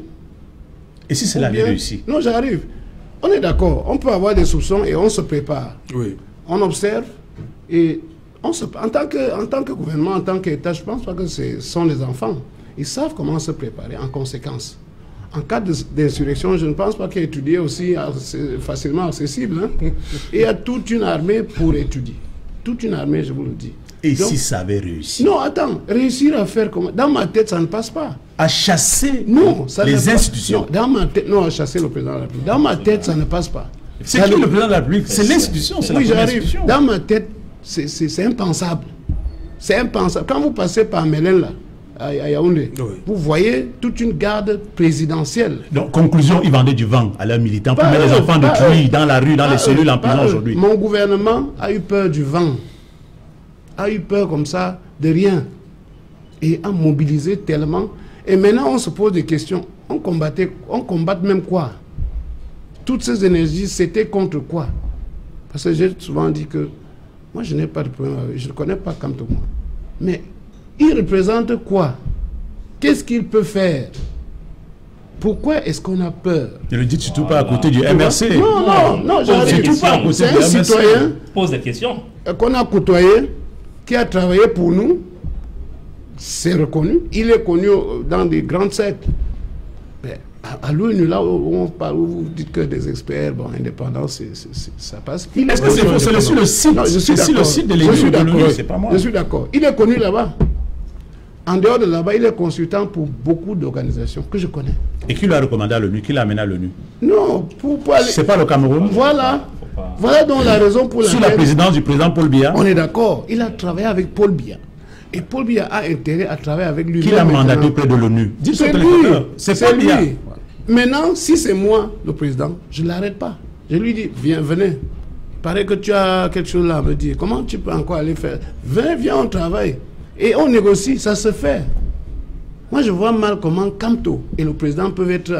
[SPEAKER 2] Et si cela avait réussi? Non, j'arrive. On est d'accord. On peut avoir des soupçons et on se prépare.
[SPEAKER 1] Oui.
[SPEAKER 2] On observe et en tant que gouvernement, en tant qu'État, je ne pense pas que ce sont les enfants. Ils savent comment se préparer en conséquence. En cas d'insurrection, je ne pense pas qu'étudier aussi facilement accessible. Hein. Il y a toute une armée pour étudier. Toute une armée, je vous le dis.
[SPEAKER 3] Et donc, si ça avait réussi?
[SPEAKER 2] Non, attends. Réussir à faire comment? Dans ma tête, ça ne passe pas.
[SPEAKER 3] À chasser
[SPEAKER 2] les
[SPEAKER 3] institutions?
[SPEAKER 2] Non, dans ma tête, non, à chasser le président de la République. Dans ma tête, ça ne passe pas.
[SPEAKER 3] C'est qui le président de la République? C'est l'institution, c'est la première institution.
[SPEAKER 2] Dans ma tête, c'est impensable. C'est impensable. Quand vous passez par Mélène, là, à Yaoundé, vous voyez toute une garde présidentielle.
[SPEAKER 3] Donc, conclusion, ils vendaient du vent à leurs militants pour mettre les enfants de Truy dans la rue, dans les cellules en prison aujourd'hui.
[SPEAKER 2] Mon gouvernement a eu peur du vent, a eu peur comme ça de rien et a mobilisé tellement. Et maintenant, on se pose des questions. On combat même quoi? Toutes ces énergies, c'était contre quoi? Parce que j'ai souvent dit que moi, je n'ai pas de problème avec, je ne connais pas Kamto. Mais il représente quoi? Qu'est-ce qu'il peut faire? Pourquoi est-ce qu'on a peur?
[SPEAKER 3] Ne le dites surtout pas à côté du MRC.
[SPEAKER 2] Non,
[SPEAKER 3] surtout pas à côté du MRC.
[SPEAKER 2] C'est un citoyen
[SPEAKER 5] pose des questions
[SPEAKER 2] qu'on a côtoyé, qui a travaillé pour nous. C'est reconnu. Il est connu dans des grandes sectes. Mais à l'ONU, là où on parle, où vous dites que des experts indépendants, ça passe.
[SPEAKER 3] Est-ce que c'est faux? C'est sur le site.
[SPEAKER 2] Non, je suis
[SPEAKER 3] sur le site de l'ONU, c'est pas moi.
[SPEAKER 2] Je suis d'accord. Il est connu là-bas. En dehors de là-bas, il est consultant pour beaucoup d'organisations que je connais.
[SPEAKER 3] Et qui l'a recommandé à l'ONU? Qui l'a amené à l'ONU?
[SPEAKER 2] Non, pour aller...
[SPEAKER 3] C'est pas le Cameroun?
[SPEAKER 2] Voilà. Voilà donc la raison pour laquelle...
[SPEAKER 3] Sous la présidence du président Paul Biya?
[SPEAKER 2] On est d'accord. Il a travaillé avec Paul Biya. Et Paul Biya a intérêt à travailler avec lui.
[SPEAKER 3] Qui l'a mandaté près de l'ONU?
[SPEAKER 2] C'est lui. C'est lui. Maintenant, si c'est moi, le président, je ne l'arrête pas. Je lui dis, venez. Il paraît que tu as quelque chose là à me dire. Comment tu peux encore aller faire? Viens, on travaille. Et on négocie, ça se fait. Moi, je vois mal comment Kamto et le président peuvent être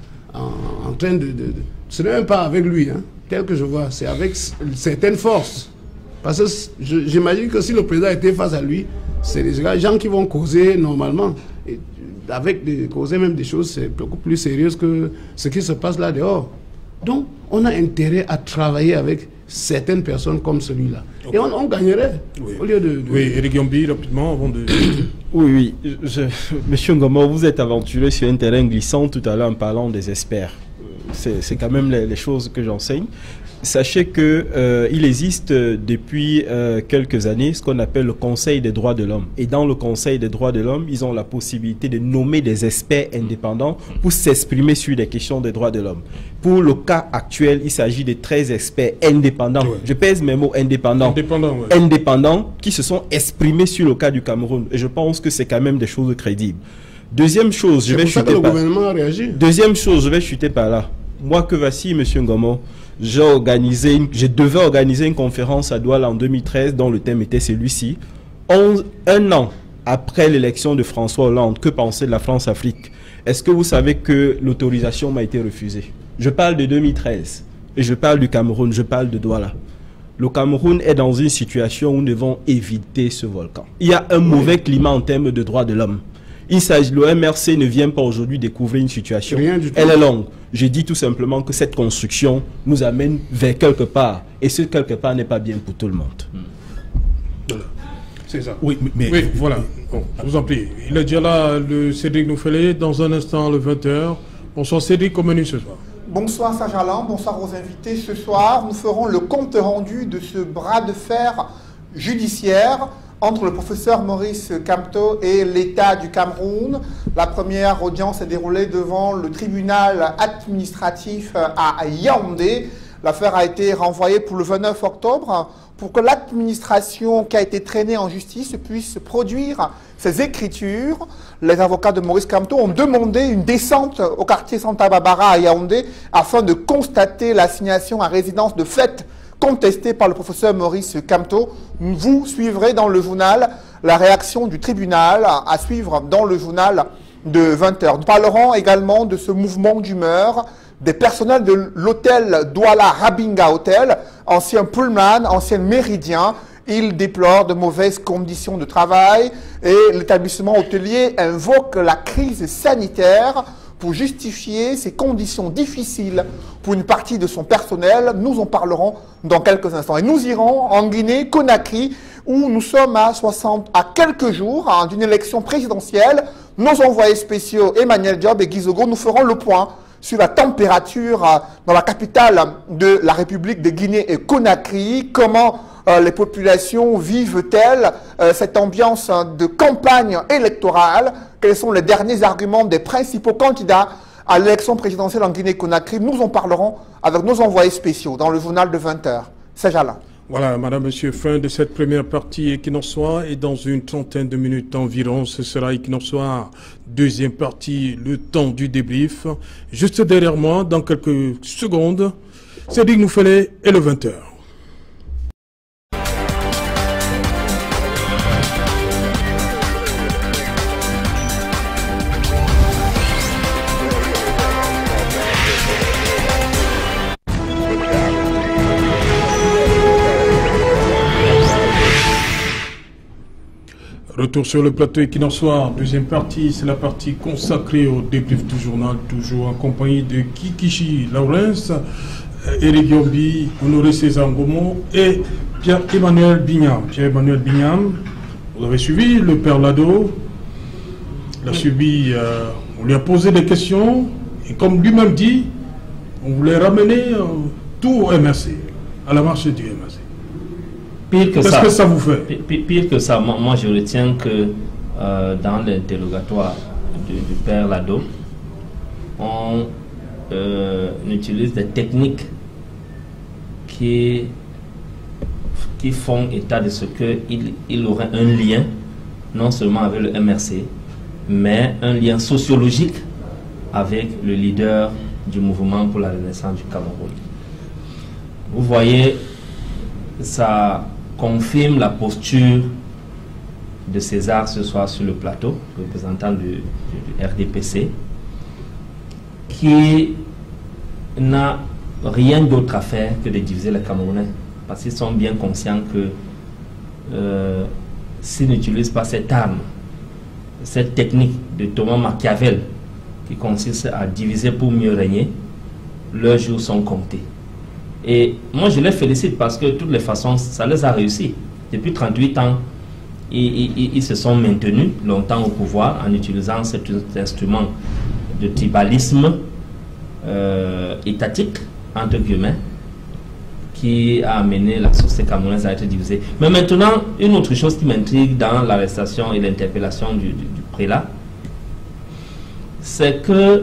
[SPEAKER 2] en train de... Ce n'est même pas avec lui, hein, tel que je vois. C'est avec certaines forces. Parce que j'imagine que si le président était face à lui, c'est des gens qui vont causer normalement. Et causer même des choses beaucoup plus sérieuses que ce qui se passe là dehors. Donc, on a intérêt à travailler avec certaines personnes comme celui-là. Okay. Et on gagnerait.
[SPEAKER 1] Oui.
[SPEAKER 2] Au lieu de...
[SPEAKER 1] Oui, Eric Yombi, rapidement, avant de...
[SPEAKER 4] Oui. Monsieur Ngomo, vous êtes aventuré sur un terrain glissant tout à l'heure en parlant des experts. c'est quand même les choses que j'enseigne. Sachez que il existe depuis quelques années ce qu'on appelle le Conseil des droits de l'homme. Et dans le Conseil des droits de l'homme, ils ont la possibilité de nommer des experts indépendants pour s'exprimer sur les questions des droits de l'homme. Pour le cas actuel, il s'agit de 13 experts indépendants. Ouais. Je pèse mes mots, indépendants. Indépendants qui se sont exprimés sur le cas du Cameroun. Et je pense que c'est quand même des choses crédibles. Deuxième chose, je vais chuter par là. Moi que voici, M. Ngomo, je devais organiser une conférence à Douala en 2013 dont le thème était celui-ci. Un an après l'élection de François Hollande, que pensait de la France-Afrique? Est-ce que vous savez que l'autorisation m'a été refusée? Je parle de 2013 et je parle du Cameroun, je parle de Douala. Le Cameroun est dans une situation où nous devons éviter ce volcan. Il y a un mauvais climat en termes de droits de l'homme. Le MRC ne vient pas aujourd'hui découvrir une situation. Elle est longue. Je dis tout simplement que cette construction nous amène vers quelque part. Et ce quelque part n'est pas bien pour tout le monde.
[SPEAKER 1] Voilà. C'est ça. Oui, voilà. Bon, je vous en prie. Il est déjà là, le Cédric Noufélé, dans un instant, le 20h. Bonsoir Cédric, comment est-ce ce soir?
[SPEAKER 6] Bonsoir Sajalan, bonsoir aux invités. Ce soir, nous ferons le compte rendu de ce bras de fer judiciaire entre le professeur Maurice Kamto et l'État du Cameroun. La première audience s'est déroulée devant le tribunal administratif à Yaoundé. L'affaire a été renvoyée pour le 29 octobre pour que l'administration qui a été traînée en justice puisse produire ses écritures. Les avocats de Maurice Kamto ont demandé une descente au quartier Santa Barbara à Yaoundé afin de constater l'assignation à résidence de fait contesté par le professeur Maurice Kamto. Vous suivrez dans le journal la réaction du tribunal à suivre dans le journal de 20h. Nous parlerons également de ce mouvement d'humeur des personnels de l'hôtel Douala Rabinga Hotel, ancien Pullman, ancien Méridien. Ils déplorent de mauvaises conditions de travail et l'établissement hôtelier invoque la crise sanitaire pour justifier ces conditions difficiles pour une partie de son personnel. Nous en parlerons dans quelques instants. Et nous irons en Guinée-Conakry, où nous sommes à quelques jours d'une élection présidentielle. Nos envoyés spéciaux, Emmanuel Diop et Guy Zogo, nous feront le point sur la température dans la capitale de la République de Guinée et Conakry. Comment les populations vivent-elles cette ambiance de campagne électorale? Quels sont les derniers arguments des principaux candidats à l'élection présidentielle en Guinée-Conakry? Nous en parlerons avec nos envoyés spéciaux dans le journal de 20h. C'est Jala.
[SPEAKER 1] Voilà, madame, monsieur, fin de cette première partie Equinox Soir, et dans une trentaine de minutes environ, ce sera Equinox Soir, deuxième partie, le temps du débrief. Juste derrière moi, dans quelques secondes, Cédric Noufélé et le 20h. Retour sur le plateau Equinox Soir, deuxième partie, c'est la partie consacrée au débrief du journal, toujours en compagnie de Kikichi Lawrence, Eric Yombi, Honoré César Ngomo et Pierre-Emmanuel Bignam. Pierre-Emmanuel Bignam, vous avez suivi le père Lado, il a suivi, on lui a posé des questions, et comme lui-même dit, on voulait ramener tout au MRC, à la marche du MRC.
[SPEAKER 5] Pire que
[SPEAKER 1] Qu'est-ce
[SPEAKER 5] ça,
[SPEAKER 1] que ça vous fait?
[SPEAKER 5] Pire que ça, moi je retiens que dans l'interrogatoire du père Lado, on utilise des techniques qui font état de ce qu'il aurait un lien, non seulement avec le MRC, mais un lien sociologique avec le leader du mouvement pour la renaissance du Cameroun. Vous voyez, ça confirme la posture de César ce soir sur le plateau, représentant du RDPC, qui n'a rien d'autre à faire que de diviser les Camerounais, parce qu'ils sont bien conscients que s'ils n'utilisent pas cette arme, cette technique de Thomas Machiavel, qui consiste à diviser pour mieux régner, leurs jours sont comptés. Et moi, je les félicite parce que de toutes les façons, ça les a réussi. Depuis 38 ans, ils se sont maintenus longtemps au pouvoir en utilisant cet instrument de tribalisme étatique, entre guillemets, qui a amené la société camerounaise à être divisée. Mais maintenant, une autre chose qui m'intrigue dans l'arrestation et l'interpellation du prélat, c'est que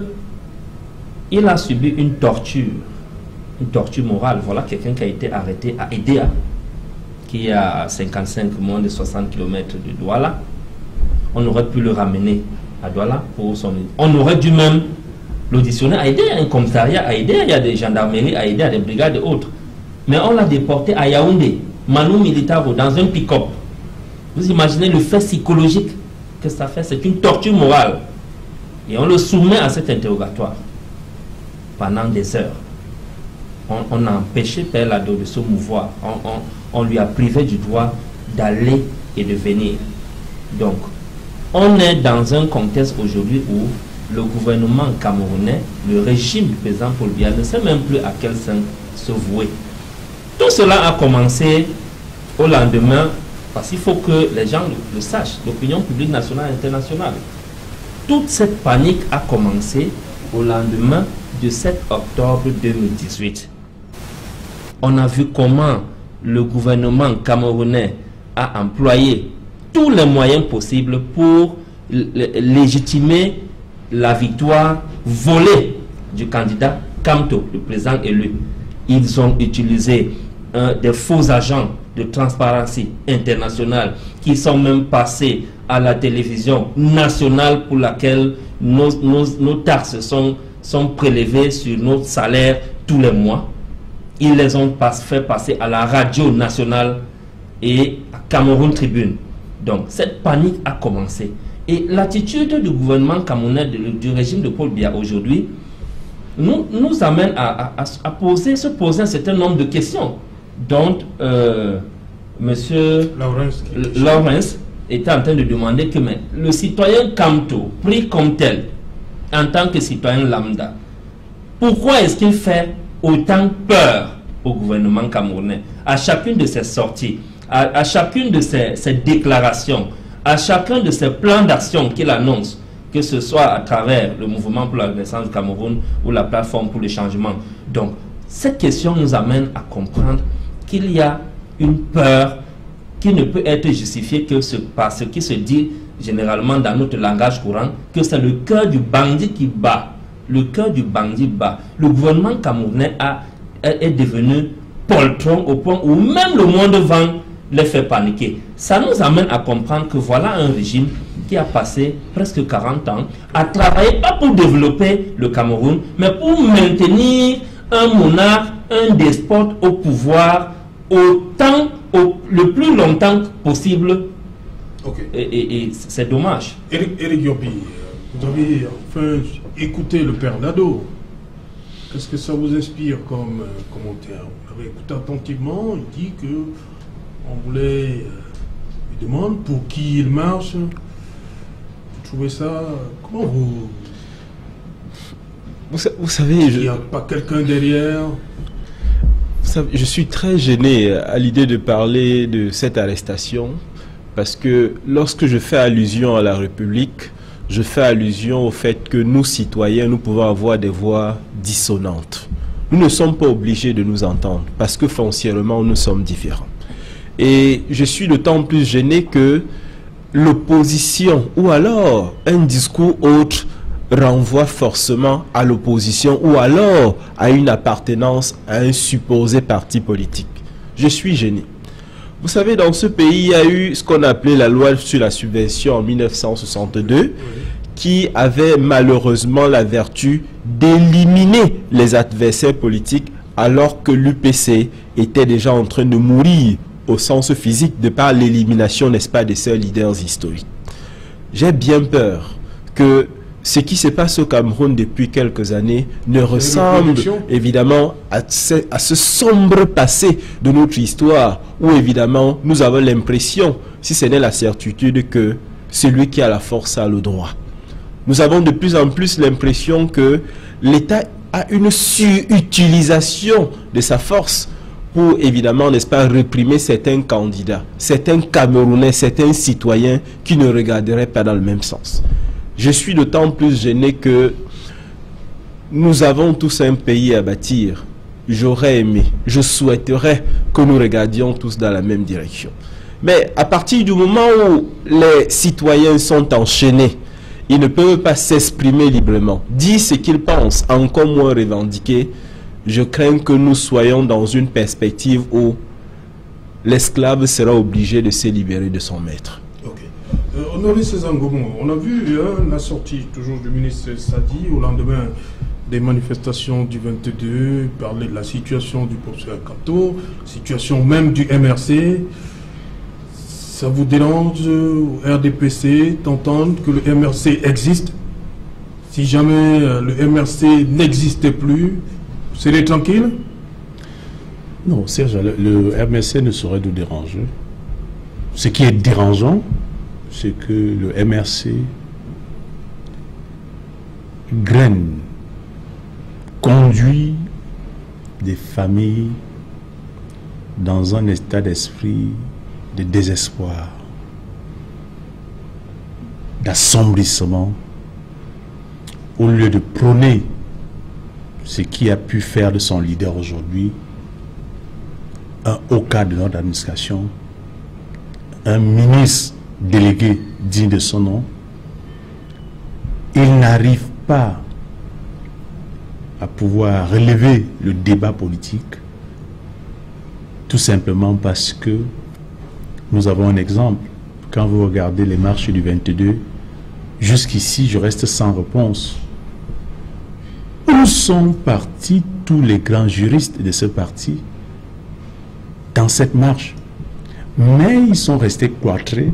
[SPEAKER 5] il a subi une torture morale. Voilà quelqu'un qui a été arrêté à Edea, qui est à 55, moins de 60 km de Douala. On aurait pu le ramener à Douala pour son... On aurait dû même l'auditionner à Edea, un commissariat à Edea, il y a des gendarmeries à Edea, des brigades et autres. Mais on l'a déporté à Yaoundé, Malou Militaro, dans un pick-up. Vous imaginez le fait psychologique que ça fait, c'est une torture morale. Et on le soumet à cet interrogatoire pendant des heures. On a empêché Père Lado de se mouvoir. On lui a privé du droit d'aller et de venir. Donc, on est dans un contexte aujourd'hui où le gouvernement camerounais, le régime du président Paul Biya ne sait même plus à quel sein se vouer. Tout cela a commencé au lendemain, parce qu'il faut que les gens le sachent, l'opinion publique nationale et internationale. Toute cette panique a commencé au lendemain du 7 octobre 2018. On a vu comment le gouvernement camerounais a employé tous les moyens possibles pour légitimer la victoire volée du candidat Kamto, le président élu. Ils ont utilisé des faux agents de Transparency International qui sont même passés à la télévision nationale pour laquelle nos taxes sont prélevées sur notre salaire tous les mois. Ils les ont fait passer à la radio nationale et à Cameroun Tribune. Donc cette panique a commencé. Et l'attitude du gouvernement camerounais, du régime de Paul Biya aujourd'hui, nous amène à se poser un certain nombre de questions dont monsieur Lawrence était en train de demander que mais, le citoyen Kamto, pris comme tel, en tant que citoyen lambda, pourquoi est-ce qu'il fait autant peur au gouvernement camerounais à chacune de ses sorties, à chacune de ses déclarations, à chacun de ses plans d'action qu'il annonce, que ce soit à travers le mouvement pour la renaissance du Cameroun ou la plateforme pour le changement. Donc, cette question nous amène à comprendre qu'il y a une peur qui ne peut être justifiée que par ce qui se dit généralement dans notre langage courant, que c'est le cœur du bandit qui bat. Le cœur du bandit bat. Le gouvernement camerounais est devenu poltron au point où même le monde vent les fait paniquer. Ça nous amène à comprendre que voilà un régime qui a passé presque 40 ans à travailler, pas pour développer le Cameroun, mais pour maintenir un monarque, un despote au pouvoir le plus longtemps possible.
[SPEAKER 1] Okay.
[SPEAKER 5] Et c'est dommage.
[SPEAKER 1] Éric Yopi, vous avez enfin écouté le père Lado. Qu'est-ce que ça vous inspire comme commentaire? Vous avez écouté attentivement, il dit que on voulait, il demande pour qui il marche. Vous trouvez ça, comment
[SPEAKER 4] vous savez,
[SPEAKER 1] il n'y a pas quelqu'un derrière?
[SPEAKER 4] Vous savez, je suis très gêné à l'idée de parler de cette arrestation parce que lorsque je fais allusion à la République, je fais allusion au fait que nous, citoyens, nous pouvons avoir des voix dissonantes. Nous ne sommes pas obligés de nous entendre parce que foncièrement, nous sommes différents. Et je suis d'autant plus gêné que l'opposition ou alors un discours autre renvoie forcément à l'opposition ou alors à une appartenance à un supposé parti politique. Je suis gêné. Vous savez, dans ce pays, il y a eu ce qu'on appelait la loi sur la subvention en 1962, qui avait malheureusement la vertu d'éliminer les adversaires politiques alors que l'UPC était déjà en train de mourir au sens physique de par l'élimination, n'est-ce pas, des seuls leaders historiques. J'ai bien peur que ce qui se passe au Cameroun depuis quelques années ne ressemble évidemment à ce sombre passé de notre histoire où évidemment nous avons l'impression, si ce n'est la certitude, que celui qui a la force a le droit. Nous avons de plus en plus l'impression que l'État a une surutilisation de sa force pour évidemment, n'est-ce pas, réprimer certains candidats, certains Camerounais, certains citoyens qui ne regarderaient pas dans le même sens. Je suis d'autant plus gêné que nous avons tous un pays à bâtir. J'aurais aimé, je souhaiterais que nous regardions tous dans la même direction. Mais à partir du moment où les citoyens sont enchaînés, ils ne peuvent pas s'exprimer librement, dire ce qu'ils pensent, encore moins revendiquer. Je crains que nous soyons dans une perspective où l'esclave sera obligé de se libérer de son maître.
[SPEAKER 1] Honoré César Ngomou, on a vu la sortie toujours du ministre Sadi au lendemain des manifestations du 22, parler de la situation du professeur Kamto, situation même du MRC. Ça vous dérange au RDPC d'entendre que le MRC existe? Si jamais le MRC n'existait plus, vous serez tranquille?
[SPEAKER 3] Non, Serge, le MRC ne saurait nous déranger. Ce qui est dérangeant, c'est que le MRC graine, conduit des familles dans un état d'esprit de désespoir, d'assombrissement, au lieu de prôner ce qui a pu faire de son leader aujourd'hui un haut cadre de notre administration, un ministre délégué digne de son nom. Il n'arrive pas à pouvoir relever le débat politique, tout simplement parce que nous avons un exemple. Quand vous regardez les marches du 22, jusqu'ici, je reste sans réponse. Où sont partis tous les grands juristes de ce parti dans cette marche? Mais ils sont restés cloîtrés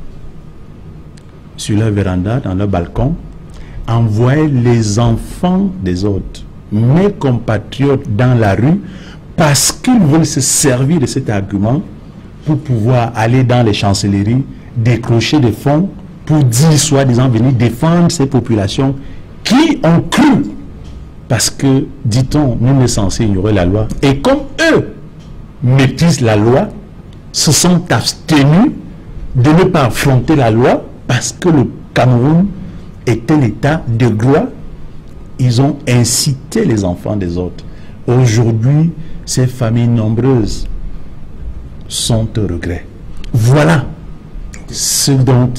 [SPEAKER 3] sur leur véranda, dans leur balcon, envoyer les enfants des autres, mes compatriotes, dans la rue, parce qu'ils veulent se servir de cet argument pour pouvoir aller dans les chancelleries, décrocher des fonds pour dire, soi-disant, venir défendre ces populations qui ont cru, parce que, dit-on, nous sommes censés ignorer la loi, et comme eux maîtrisent la loi, se sont abstenus de ne pas affronter la loi, parce que le Cameroun était l'état de droit. Ils ont incité les enfants des autres. Aujourd'hui, ces familles nombreuses sont au regret. Voilà ce dont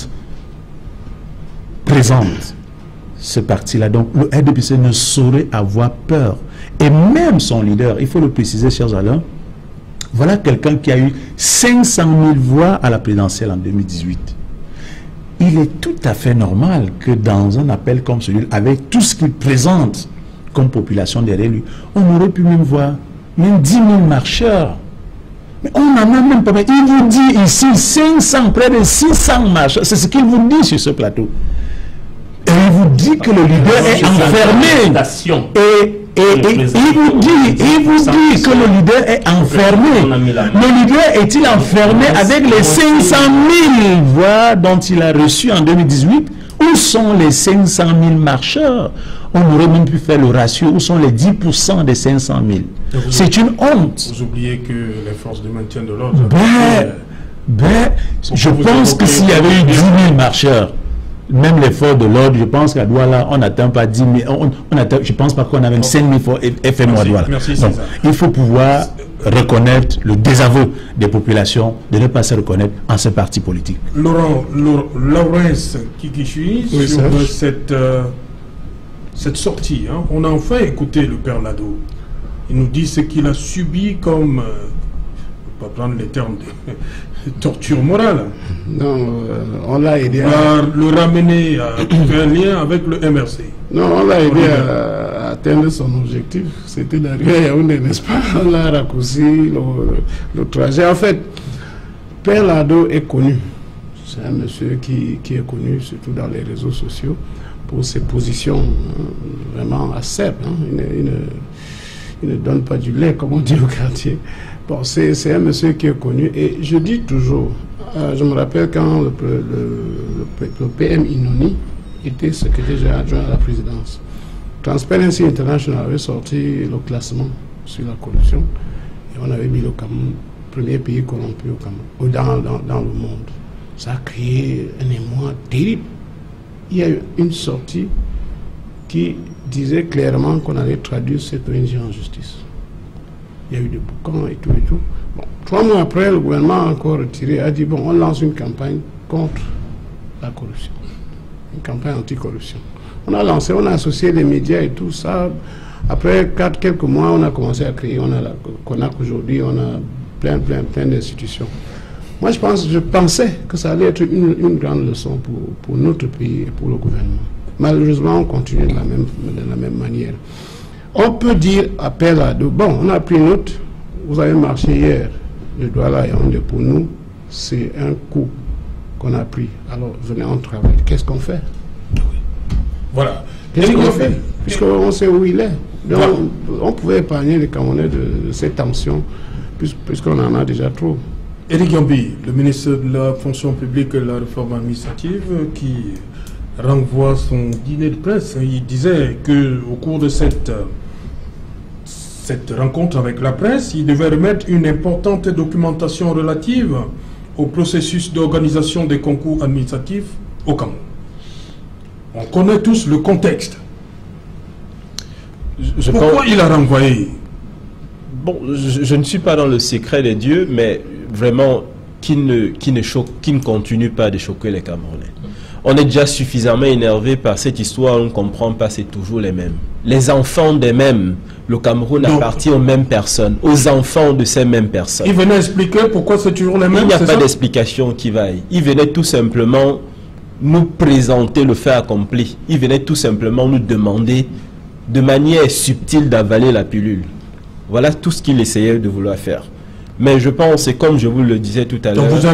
[SPEAKER 3] présente ce parti-là. Donc le RDPC ne saurait avoir peur. Et même son leader, il faut le préciser, chers Alain, voilà quelqu'un qui a eu 500 000 voix à la présidentielle en 2018. Il est tout à fait normal que dans un appel comme celui-là, avec tout ce qu'il présente comme population derrière lui, on aurait pu même voir même 10 000 marcheurs. Mais on n'en a même pas. Il vous dit ici 500, près de 600 marcheurs. C'est ce qu'il vous dit sur ce plateau. Et il vous dit que le leader est enfermé. Et il vous dit que le leader est enfermé. Le leader est-il enfermé avec les 500 000 voix dont il a reçu en 2018? Où sont les 500 000 marcheurs? On aurait même pu faire le ratio. Où sont les 10% des 500 000? C'est une honte.
[SPEAKER 1] Vous oubliez que les forces de maintien de l'ordre...
[SPEAKER 3] je pense que s'il y avait eu 10 000 marcheurs, même les forces de l'ordre, je pense qu'à Douala, on n'atteint pas 10 000, je pense pas qu'on a même 5 000 FMO à Douala. Donc, il faut pouvoir reconnaître le désaveu des populations de ne pas se reconnaître en ce parti politique.
[SPEAKER 1] Laurence Kikichui, oui, sur cette sortie, hein, on a enfin écouté le père Lado. Il nous dit ce qu'il a subi comme, on va prendre les termes de torture morale.
[SPEAKER 2] Non, on l'a aidé
[SPEAKER 1] à le ramener à un lien avec le MRC.
[SPEAKER 2] Non, on l'a aidé à atteindre son objectif. C'était d'arriver à Yaoundé, n'est-ce pas? On l'a raccourci le trajet. En fait, Père Lado est connu. C'est un monsieur qui est connu, surtout dans les réseaux sociaux, pour ses positions vraiment acerbes. Hein. Il ne donne pas du lait, comme on dit au quartier. Bon, c'est un monsieur qui est connu. Et je dis toujours, je me rappelle quand le PM Inoni était secrétaire adjoint à la présidence. Transparency International avait sorti le classement sur la corruption. Et on avait mis le Cameroun, premier pays corrompu au Cameroun, dans le monde. Ça a créé un émoi terrible. Il y a eu une sortie qui disait clairement qu'on allait traduire cette ONG en justice. Il y a eu des bouquins et tout et tout. Bon, 3 mois après, le gouvernement a encore retiré, a dit, bon, on lance une campagne contre la corruption. Une campagne anti-corruption. On a lancé, on a associé les médias et tout ça. Après quelques mois, on a commencé à créer, on a la CONAC aujourd'hui, on a plein d'institutions. Moi, je pensais que ça allait être une grande leçon pour notre pays et pour le gouvernement. Malheureusement, on continue de la même manière. On peut dire appel à deux. Bon, on a pris note. Vous avez marché hier. Le Douala Yaoundé pour nous, c'est un coup qu'on a pris. Alors, venez, on travaille. Qu'est-ce qu'on fait?
[SPEAKER 1] Voilà.
[SPEAKER 2] Qu'est-ce qu'on fait? Puisqu'on sait où il est. Donc, voilà. On pouvait épargner les Camerounais de cette tension, puisqu'on en a déjà trop.
[SPEAKER 1] Éric Yambi, le ministre de la fonction publique et de la réforme administrative, qui renvoie son dîner de presse, il disait qu'au cours de cette rencontre avec la presse, il devait remettre une importante documentation relative au processus d'organisation des concours administratifs au Cameroun. On connaît tous le contexte. Pourquoi il a renvoyé?
[SPEAKER 4] Bon, je ne suis pas dans le secret des dieux, mais vraiment, qui ne continue pas de choquer les Camerounais. On est déjà suffisamment énervé par cette histoire, on ne comprend pas, c'est toujours les mêmes. Les enfants des mêmes. Le Cameroun appartient aux mêmes personnes, aux enfants de ces mêmes personnes.
[SPEAKER 1] Il venait expliquer pourquoi c'est toujours les mêmes.
[SPEAKER 4] Il n'y a pas d'explication qui vaille. Il venait tout simplement nous présenter le fait accompli. Il venait tout simplement nous demander de manière subtile d'avaler la pilule. Voilà tout ce qu'il essayait de vouloir faire. Mais je pense, et comme je vous le disais tout à l'heure...
[SPEAKER 1] Donc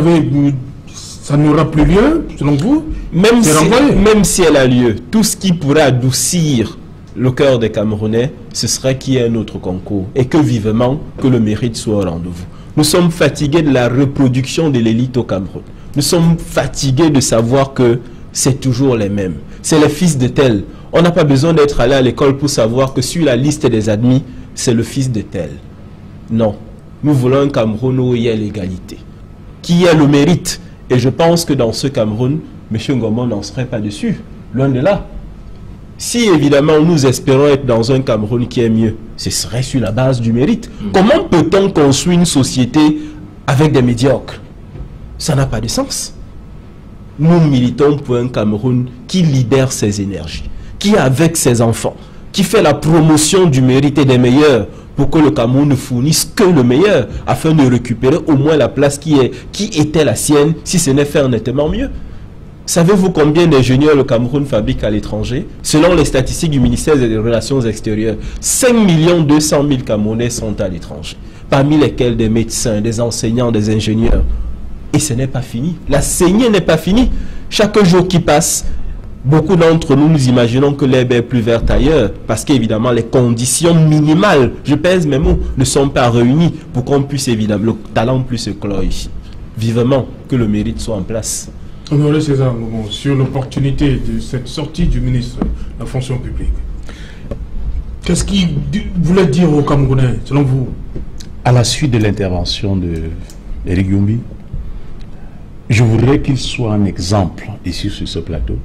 [SPEAKER 1] ça n'aura plus lieu, selon vous?
[SPEAKER 4] Même si elle a lieu, tout ce qui pourrait adoucir le cœur des Camerounais, ce serait qu'il y ait un autre concours. Et que vivement, que le mérite soit au rendez-vous. Nous sommes fatigués de la reproduction de l'élite au Cameroun. Nous sommes fatigués de savoir que c'est toujours les mêmes. C'est les fils de tel. On n'a pas besoin d'être allé à l'école pour savoir que sur la liste des admis, c'est le fils de tel. Non. Nous voulons un Cameroun où il y a l'égalité. Qui a le mérite. Et je pense que dans ce Cameroun, M. Ngoma n'en serait pas dessus. Loin de là. Si évidemment nous espérons être dans un Cameroun qui est mieux, ce serait sur la base du mérite. Comment peut-on construire une société avec des médiocres? Ça n'a pas de sens. Nous militons pour un Cameroun qui libère ses énergies, qui est avec ses enfants, qui fait la promotion du mérite et des meilleurs pour que le Cameroun ne fournisse que le meilleur, afin de récupérer au moins la place qui était la sienne, si ce n'est faire nettement mieux. Savez-vous combien d'ingénieurs le Cameroun fabrique à l'étranger? Selon les statistiques du ministère des Relations extérieures, 5 200 000 Camerounais sont à l'étranger, parmi lesquels des médecins, des enseignants, des ingénieurs. Et ce n'est pas fini. La saignée n'est pas finie. Chaque jour qui passe, beaucoup d'entre nous, nous imaginons que l'herbe est plus verte ailleurs, parce qu'évidemment, les conditions minimales, je pèse mes mots, ne sont pas réunies pour qu'on puisse, évidemment, le talent puisse se clore ici. Vivement que le mérite soit en place.
[SPEAKER 1] Honoré César Momo, sur l'opportunité de cette sortie du ministre de la fonction publique, qu'est-ce qu'il voulait dire aux Camerounais, selon vous?
[SPEAKER 3] À la suite de l'intervention de Éric Yambi, je voudrais qu'il soit un exemple ici sur ce plateau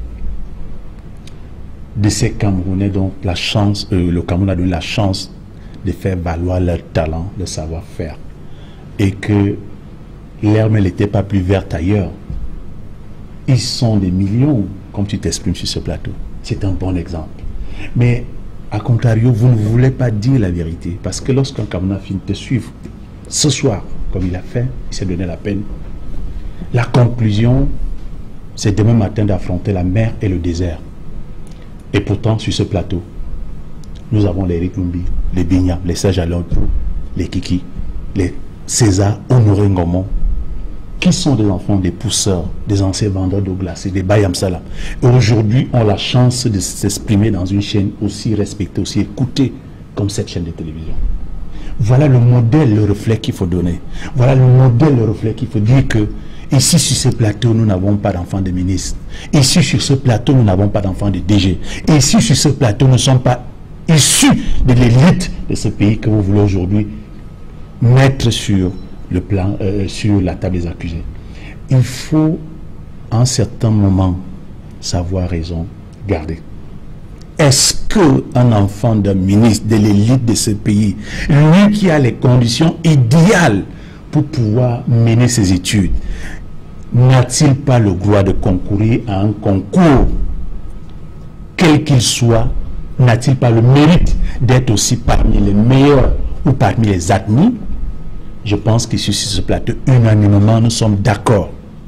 [SPEAKER 3] de ces Camerounais dont le Cameroun a donné la chance de faire valoir leur talent, leur savoir-faire, et que l'herbe n'était pas plus verte ailleurs. Ils sont des millions, comme tu t'exprimes sur ce plateau. C'est un bon exemple. Mais, à contrario, vous ne voulez pas dire la vérité. Parce que lorsqu'un Camerounais finit de te suivre, ce soir, comme il a fait, il s'est donné la peine. La conclusion, c'est demain matin d'affronter la mer et le désert. Et pourtant, sur ce plateau, nous avons les Éric Yambi, les Bigna, les Serge Alonso, les Kiki, les César Honoré Ngoma, qui sont des enfants des pousseurs, des anciens vendeurs d'eau glacée, des Bayam Salam. Et aujourd'hui, ont la chance de s'exprimer dans une chaîne aussi respectée, aussi écoutée comme cette chaîne de télévision. Voilà le modèle, le reflet qu'il faut donner. Voilà le modèle, le reflet qu'il faut dire que ici, sur ce plateau, nous n'avons pas d'enfants de ministres. Ici, sur ce plateau, nous n'avons pas d'enfants de DG. Ici, sur ce plateau, nous ne sommes pas issus de l'élite de ce pays que vous voulez aujourd'hui mettre sur le plan, sur la table des accusés. Il faut, à un certain moment, savoir raison garder. Est-ce qu'un enfant d'un ministre de l'élite de ce pays, lui qui a les conditions idéales pour pouvoir mener ses études, n'a-t-il pas le droit de concourir à un concours, quel qu'il soit? N'a-t-il pas le mérite d'être aussi parmi les meilleurs ou parmi les admis? Je pense que sur ce plateau, unanimement, nous sommes d'accord.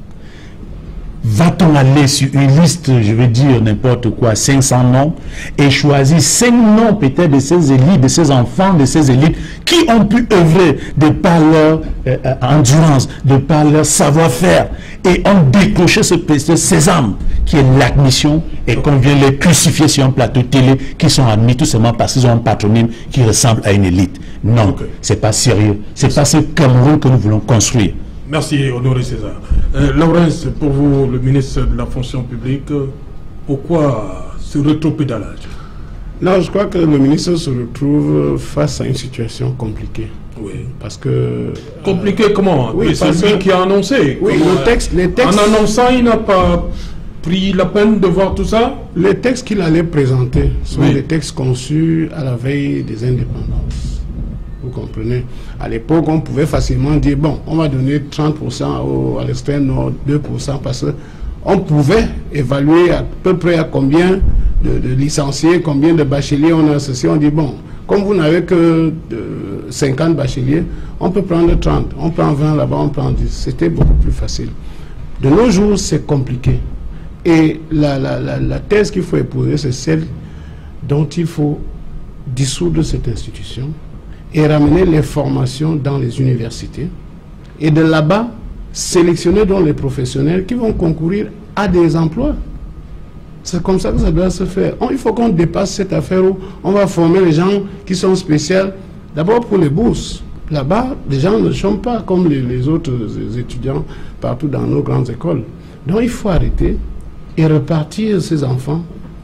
[SPEAKER 3] Va-t-on aller sur une liste, je veux dire n'importe quoi, 500 noms, et choisir 5 noms peut-être de ces élites, de ces enfants, de ces élites, qui ont pu œuvrer de par leur endurance, de par leur savoir-faire, et ont décroché ce sésame, qui est l'admission, et qu'on vient les crucifier sur un plateau télé, qui sont admis tout simplement parce qu'ils ont un patronyme qui ressemble à une élite. Non, c'est pas sérieux. C'est pas ce Cameroun que nous voulons construire.
[SPEAKER 1] Merci, Honoré César. Laurence, pour vous, le ministre de la fonction publique, pourquoi ce rétropédalage?
[SPEAKER 2] Non, je crois que le ministre se retrouve face à une situation compliquée.
[SPEAKER 1] Oui.
[SPEAKER 2] Parce que...
[SPEAKER 1] Compliqué comment?
[SPEAKER 2] Oui,
[SPEAKER 1] c'est lui qui a annoncé.
[SPEAKER 2] Oui, les textes...
[SPEAKER 1] En annonçant, il n'a pas pris la peine de voir tout ça?
[SPEAKER 2] Les textes qu'il allait présenter sont des textes conçus à la veille des indépendances. Vous comprenez? À l'époque, on pouvait facilement dire, bon, on va donner 30% à l'extrême nord, 2%, parce qu'on pouvait évaluer à peu près à combien de licenciés, combien de bacheliers on a ceci. On dit, bon, comme vous n'avez que 50 bacheliers, on peut prendre 30, on prend 20 là-bas, on prend 10. C'était beaucoup plus facile. De nos jours, c'est compliqué. Et la thèse qu'il faut épouser, c'est celle dont il faut dissoudre cette institution et ramener les formations dans les universités, et de là-bas, sélectionner donc les professionnels qui vont concourir à des emplois. C'est comme ça que ça doit se faire. Il faut qu'on dépasse cette affaire où on va former les gens qui sont spéciaux, d'abord pour les bourses. Là-bas, les gens ne chôment pas comme les autres étudiants partout dans nos grandes écoles. Donc il faut arrêter et repartir ces enfants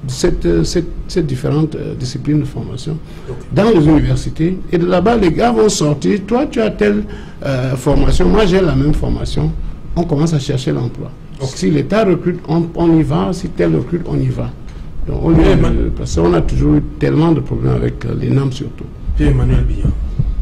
[SPEAKER 2] ces différentes disciplines de formation dans les universités, et de là-bas les gars vont sortir. Toi tu as telle formation, moi j'ai la même formation, on commence à chercher l'emploi. Si l'État recrute, on y va, si tel recrute, on y va. Donc, parce qu'on a toujours eu tellement de problèmes avec les NAM surtout.
[SPEAKER 1] Pierre-Emmanuel Biya,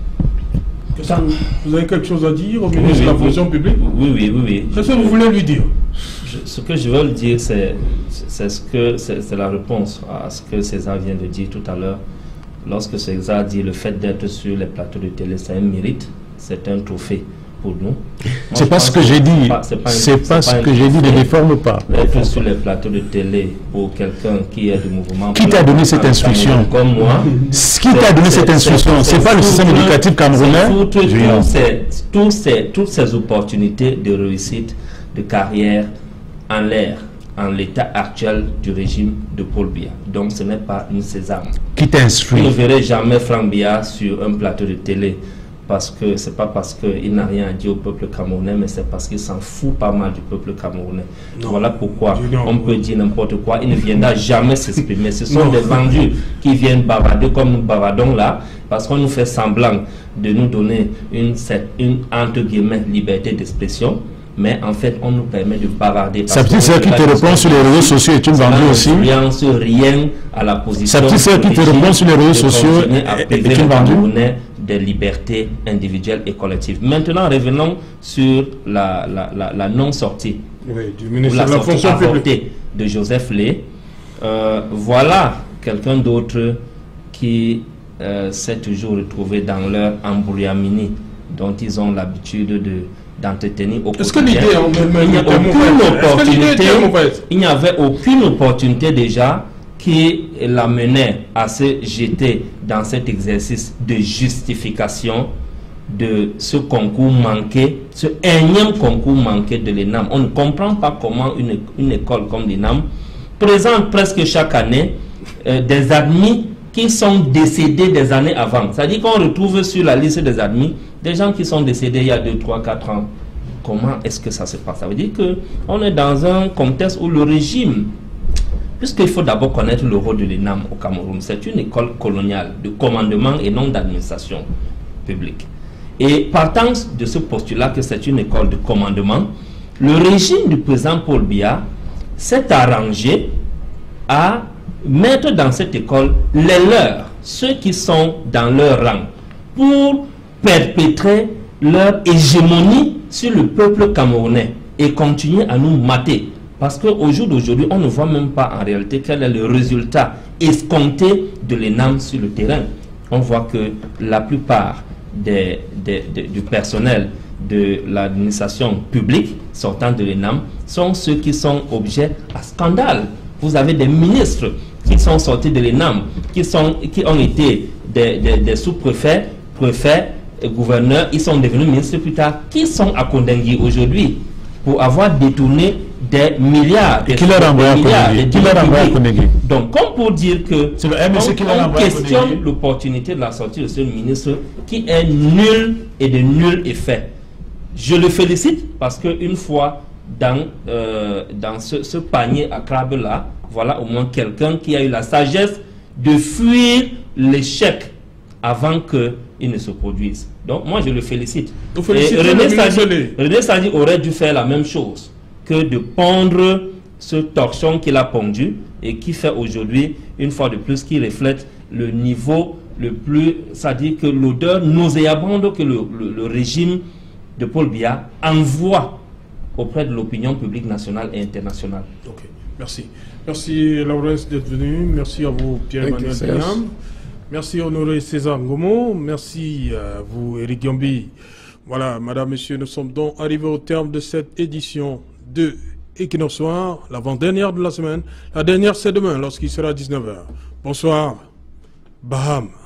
[SPEAKER 1] vous avez quelque chose à dire au ministre de la fonction publique?
[SPEAKER 5] Oui.
[SPEAKER 1] Qu'est-ce que vous voulez lui dire?
[SPEAKER 5] Ce que je veux le dire, c'est la réponse à ce que César vient de dire tout à l'heure. Lorsque César dit le fait d'être sur les plateaux de télé, c'est un mérite, c'est un trophée pour nous.
[SPEAKER 3] C'est pas ce que j'ai dit. C'est pas ce que j'ai dit, ne déforme pas.
[SPEAKER 5] Être sur les plateaux de télé pour quelqu'un qui est du mouvement...
[SPEAKER 3] Qui t'a donné cette instruction?
[SPEAKER 5] Comme moi.
[SPEAKER 3] Qui t'a donné cette instruction? C'est pas le système éducatif camerounais?
[SPEAKER 5] Toutes ces opportunités de réussite, de carrière en l'air, en l'état actuel du régime de Paul Biya. Donc ce n'est pas une sésame.
[SPEAKER 3] Qui t'instruit?
[SPEAKER 5] Vous ne verrez jamais Franck Biya sur un plateau de télé, parce que c'est pas parce qu'il n'a rien à dire au peuple camerounais, mais c'est parce qu'il s'en fout pas mal du peuple camerounais. Non. Voilà pourquoi on peut dire n'importe quoi. Il ne viendra jamais s'exprimer. Ce sont des vendus qui viennent bavarder comme nous bavardons là, parce qu'on nous fait semblant de nous donner une entre guillemets liberté d'expression. Mais en fait, on nous permet de bavarder.
[SPEAKER 3] Sa petite sœur qui te répond sur les réseaux sociaux est une vendue aussi.
[SPEAKER 5] Rien à la position.
[SPEAKER 3] Sa petite sœur qui te répond sur les réseaux sociaux est une vendue.
[SPEAKER 5] Des libertés individuelles et collectives. Maintenant, revenons sur la non-sortie.
[SPEAKER 1] Oui, du ministre de la fonction publique
[SPEAKER 5] de Joseph Lé. Voilà quelqu'un d'autre qui s'est toujours retrouvé dans leur embrouillamini dont ils ont l'habitude d'entretenir au quotidien. Il n'y avait aucune opportunité déjà qui l'amenait à se jeter dans cet exercice de justification de ce concours manqué, ce énième concours manqué de l'ENAM. On ne comprend pas comment une école comme l'ENAM présente presque chaque année des admis qui sont décédés des années avant. C'est-à-dire qu'on retrouve sur la liste des admis des gens qui sont décédés il y a 2, 3, 4 ans. Comment est-ce que ça se passe? Ça veut dire qu'on est dans un contexte où le régime, puisqu'il faut d'abord connaître le rôle de l'ENAM au Cameroun, c'est une école coloniale de commandement et non d'administration publique. Et partant de ce postulat que c'est une école de commandement, le régime du président Paul Biya s'est arrangé à mettre dans cette école les leurs, ceux qui sont dans leur rang, pour perpétrer leur hégémonie sur le peuple camerounais et continuer à nous mater. Parce qu'au jour d'aujourd'hui, on ne voit même pas en réalité quel est le résultat escompté de l'ENAM sur le terrain. On voit que la plupart du personnel de l'administration publique sortant de l'ENAM sont ceux qui sont objets à scandale. Vous avez des ministres qui sont sortis de l'ENAM, qui ont été des sous-préfets, préfets, gouverneurs, ils sont devenus ministres plus tard, qui sont à Kondengui aujourd'hui pour avoir détourné des milliards.
[SPEAKER 3] Qui leur envoie à Kondengui?
[SPEAKER 5] Donc, comme pour dire que on questionne l'opportunité de la sortie de ce ministre qui est nul et de nul effet. Je le félicite parce qu'une fois dans ce panier à crabe là, voilà au moins quelqu'un qui a eu la sagesse de fuir l'échec avant qu'il ne se produise. Donc moi je le félicite. Et René Sadi aurait dû faire la même chose que de pondre ce torchon qu'il a pondu et qui fait aujourd'hui, une fois de plus, qui reflète le niveau le plus, c'est-à-dire que l'odeur nauséabonde que le régime de Paul Biya envoie auprès de l'opinion publique nationale et internationale.
[SPEAKER 1] Ok, merci. Merci Laurence d'être venu. Merci à vous Pierre-Emmanuel Biam. Merci Honoré César Ngomo. Merci à vous Eric Yambi. Voilà, madame, messieurs, nous sommes donc arrivés au terme de cette édition de Equinox Soir, l'avant-dernière de la semaine. La dernière, c'est demain, lorsqu'il sera 19h. Bonsoir. Baham.